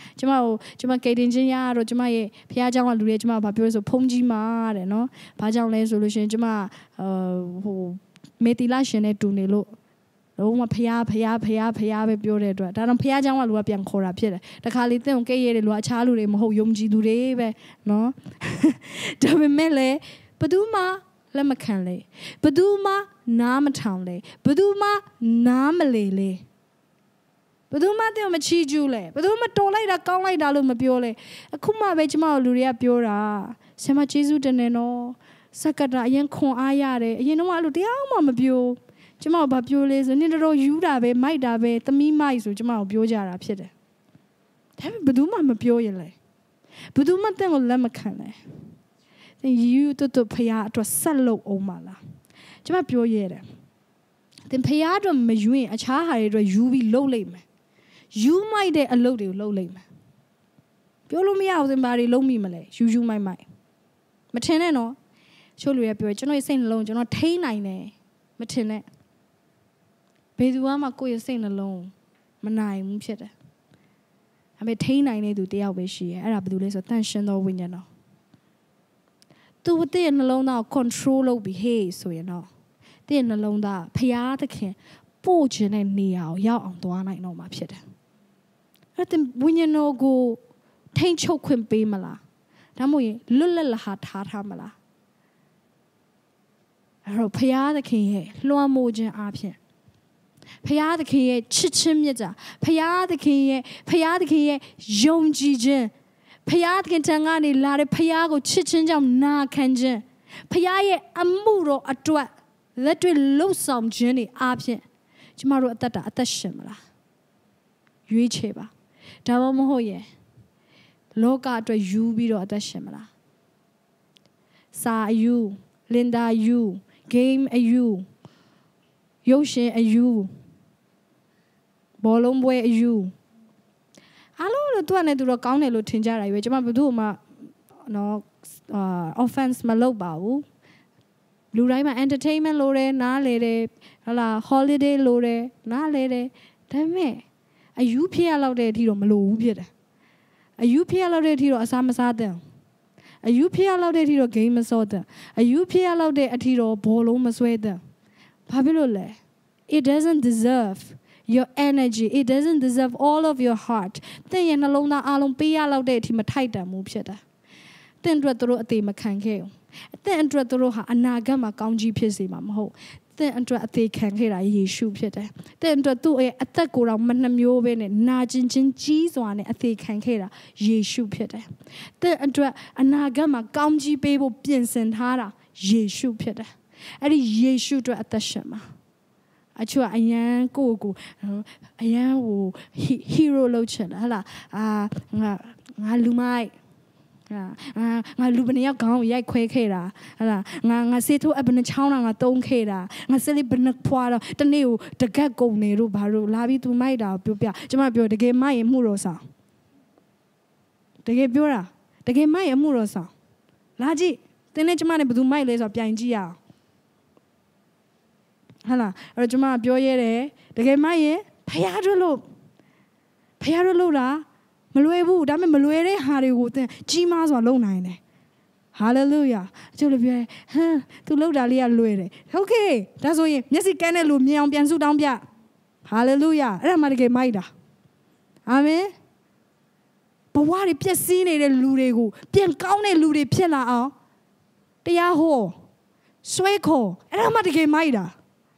ကျမကေတင်ချင်းရတော့ကျမရဲ့ဖခင်เจ้าကလူတွေကျမဘာပြောလဲဆိုဖုန်ကြီးမာတဲ့နော်ဘာကြောင့်လဲဆိုလို့ရှိရင်ကျမမေတီလာရှင်နဲ့တူနေလို့လုံးဝဖခင်ပဲပြောတဲ့အတွက်ဒါတော့ဖခင်เจ้าကလူကပြန်ခေါ်တာဖြစ်တယ်တခါလေတင့်ကိုကဲ့ရဲ့တယ်လူကအခြားလူတွေမဟုတ်ယုံကြည်သူတွေပဲနော်ဒါပေမဲ့လေဘယ်သူမှလက်မခံလေဘယ်သူမှနားမထောင်လေဘယ်သူမှနားမလေလေဘယ်သူမှတဲ့မချီကျူးလေဘယ်သူမှတော်လိုက်တာကောင်းလိုက်တာလို့မပြောလေအခုမှပဲကျမတို့လူတွေကပြောတာဆရာမကျေးဇူးတင်တယ်နော်စက္ကတာအရင်ခွန်အားရတယ်အရင်တော့အဲ့လိုတရားမှမပြောကျမတို့ဘာပြောလဲဆိုနင်တို့ယူတာပဲမိုက်တာပဲသမီးမိုက်ဆိုကျမတို့ပြောကြတာဖြစ်တယ်ဒါပေမဲ့ဘယ်သူမှမပြောရင်လေဘယ်သူမှတဲ့ကိုလက်မခံလေသင်ယူတို့ဖရားအတွက်ဆက်လုပ်အောင်ပါလားကျမပြောရတယ်သင်ဖရားအတွက်မယူရင်အခြားဟာတွေအတွက်ယူပြီးလုပ်လိုက်မယ်ယူမိုက်တဲ့အလုပ်တွေကိုလုပ်လိုက်မယ်ပြောလို့မရဘူးသင်ဘာတွေလုပ်မိမလဲယူမိုက်မထင်နဲ့နော်ချို့လူတွေပြောကျွန်တော်ရဲ့စိတ်နှလုံးကျွန်တော်ထိန်းနိုင်တယ်မထင်နဲ့ဘယ်သူမှကိုယ့်ရဲ့စိတ်နှလုံးမနိုင်ဘူးဖြစ်တယ်ဒါပေမဲ့ထိန်းနိုင်တဲ့သူတယောက်ပဲရှိရဲ့အဲ့ဒါဘယ်သူလဲဆိုတန်ရှင်သောဝိညာဉ်တော်သူ့ရဲ့နှလုံးသားကို control လုပ်ပြီးဟေးဆိုရင်တော့တဲ့နှလုံးသားဖျားသခင်ပို့ခြင်းတဲ့နေရာကိုရောက်အောင်သွားနိုင်တော့မှာဖြစ်တယ်အဲ့ဒါဝိညာဉ်တော်ကိုထိန်းချုပ်ခွင့်ပေးမလားဒါမှမဟုတ်ရင်လွတ်လပ်လဟာထားမလားအဲ့တော့ဖျားသခင်ရဲ့လွှမ်းမိုးခြင်းအပြင်ဖျားသခင်ရဲ့ချစ်ချင်းမြတ်တာဖျားသခင်ရဲ့ယုံကြည်ခြင်းဖျားသခင်ထံကနေလာတဲ့ဖျားကိုချစ်ချင်းကြောင့်နာခံခြင်းဖျားရဲ့အမှုတော်အတွက်လက်တွေ့လှုပ်ဆောင်ခြင်းတွေအပြင်ကျမတို့အသက်ရှင်မလားရွေးချယ်ပါဒါမှမဟုတ်ရင်လောကအတွက်ယူပြီးတော့အသက်ရှင်မလားစာအယူလင်ဒါယူဂိမ်းအယူရုပ်ရှင်အယူဘောလုံးပွဲအယူအားလုံးတို့သူကနေသူတော့ကောင်းတယ်လို့ထင်ကြတာရွေးကျွန်မဘယ်သူမှနော် offense မလုပ်ပါဘူးလူတိုင်းမှာ entertainment လိုတယ်နားလေတယ်ဟလာ holiday လိုတယ်နားလေတယ်ဒါပေမဲ့အယူဖြစ်ရလောက်တဲ့အထိတော့မလိုဘူးဖြစ်တယ်အယူဖြစ်ရလောက်တဲ့အထိတော့အစားမစားတဲ့အယူဖြစ်ရလောက်တဲ့အထိတော့ game မစောတဲ့အယူဖြစ်ရလောက်တဲ့အထိတော့ဘောလုံးမဆွဲတဲ့ဘာဖြစ်လို့လဲ it doesn't deserve your energy it doesn't deserve all of your heart တဲ့ရဲ့နှလုံးသားအလုံးပေးရလောက်တဲ့အထိမထိုက်တန်ဘူးဖြစ်တာတဲ့အတွက်တို့အသေးမခံခဲ့ဘူးတဲ့အတွက်တို့ဟာအနာဂတ်မှာကောင်းကြီးဖြစ်စေမှာမဟုတ်တဲ့အတွက်အသေးခံခဲ့တာယေရှုဖြစ်တယ်တဲ့အတွက်သူ့ရဲ့အသက်ကိုယ်တော်မနှမျိုးပဲနဲ့နာကျင်ခြင်းကြီးစွာနဲ့အသေးခံခဲ့တာယေရှုဖြစ်တယ်တဲ့အတွက်အနာဂတ်မှာကောင်းကြီးပေးဖို့ပြင်ဆင်ထားတာယေရှုဖြစ်တယ်အဲ့ဒီယေရှုအတွက်အသက်ရှင်မှာအချွတ်အရန်ကိုအရန်ဟို hero လောက်ချင်တယ်ဟလားငါလူမိုက်ငါလူဘယ်နှယောက်ခေါင်းကိုရိုက်ခွဲခဲ့တာဟလားငါစေးထိုးအဘယ်နှချောင်းငါတုံးခဲ့တာငါစလိဘယ်နှဖွာတော့တနေ့ကိုတကက်ကုန်နေတို့ဘာလို့လာပြီးသူမိုက်တာပြောပြကျမပြောတကယ်မိုက်ရင်မှုတော်ဆောင်တကယ်ပြောတာတကယ်မိုက်ရင်မှုတော်ဆောင်လာကြည့်တင်းနဲ့ကျမနဲ့ဘယ်သူမိုက်လဲဆိုတော့ပြိုင်ကြည့်ရအောင်ဟလာအဲ့တော့ကျမပြောရဲတယ်တကယ်မိုက်ရင်ဖယားတို့လို့လားမလွယ်ဘူးဒါပေမဲ့မလွယ်တဲ့ဟာတွေကိုသင်ကြီးမားစွာလုပ်နိုင်တယ်ဟာလေလုယာအကျိုးလည်းပြောဟမ်သူလုပ်တာလေးကလွယ်တယ်โอเคဒါဆိုရင်မျက်စိကန်းတဲ့လူမြင်အောင်ပြန်ဆုတောင်းပြဟာလေလုယာအဲ့ဒါမှတကယ်မိုက်တာအာမင်ဘဝတွေပျက်စီးနေတဲ့လူတွေကိုပြန်ကောင်းတဲ့လူတွေဖြစ်လာအောင်တရားဟောဆွဲခေါ်အဲ့ဒါမှတကယ်မိုက်တာ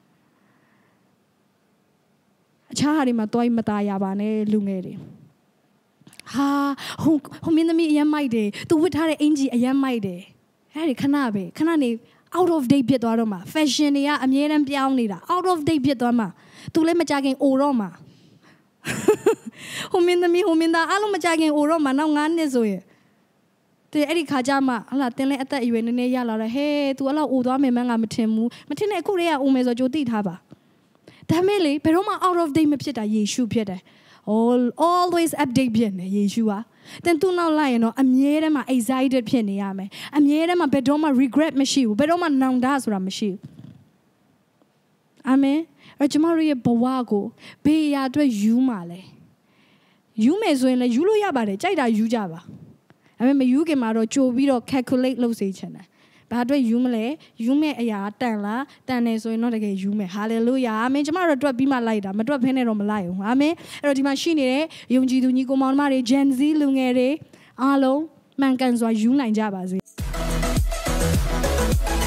အခြားဟာတွေမှာတွိုင်းမตายရပါနဲ့လူငယ်တွေဟာဟိုမင်းသမီးအယမ်းမိုက်တယ်သူဝတ်ထားတဲ့အင်ဂျီအယမ်းမိုက်တယ်အဲ့ဒီခဏနေ out of date ဖြစ်သွားတော့မှာ fashion တွေကအမြဲတမ်းပြောင်းနေတာ out of date ဖြစ်သွားမှာသူလည်းမကြခင်အိုတော့မှာဟိုမင်းသမီးဟိုမင်းသားအားလုံးမကြခင်အိုတော့မှာနောက်9နှစ်ဆိုရင်တဲ့အဲ့ဒီခါကျမှဟလာတင်းလဲအသက်အရွယ်နည်းနည်းရလာတော့ဟဲ तू အဲ့လောက်အိုသွားမယ်မှန်းငါမထင်ဘူးမထင်နဲ့အခုတည်းကအိုမယ်ဆိုကြိုသိထားပါဒါမဲ့လေဘယ်တော့မှ out of date မဖြစ်တာယေရှုဖြစ်တယ်always update ဖြစ်နေယေရှုဟာတင်သူနောက်လိုက်ရင်တော့အမြဲတမ်း excited ဖြစ်နေရမယ်အမြဲတမ်းဘယ်တော့မှ regret မရှိဘူးဘယ်တော့မှနောင်တဆိုတာမရှိဘူးအာမင်အဲ့ကျမတို့ရဲ့ဘဝကိုဘေးရာအတွက်ယူမှာလဲယူမယ်ဆိုရင်လည်းယူလို့ရပါတယ်ကြိုက်တာယူကြပါဒါပေမဲ့မယူခင်မှာတော့ကြိုပြီးတော့ calculate လုပ်စေချင်တယ်ဘာအတွက်ယူမလဲယူမဲ့အရာတန်လားတန်နေဆိုရင်တော့တကယ်ယူမယ် hallelujah အာမင်ကျမတို့တွက်ပြီးမှလိုက်တာမတွက်ဖဲနဲ့တော့မလိုက်ဘူးအာမင်အဲ့တော့ဒီမှာရှိနေတဲ့ယုံကြည်သူညီကိုမောင်နှမတွေ Gen Z လူငယ်တွေအားလုံးမှန်ကန်စွာယူနိုင်ကြပါစေ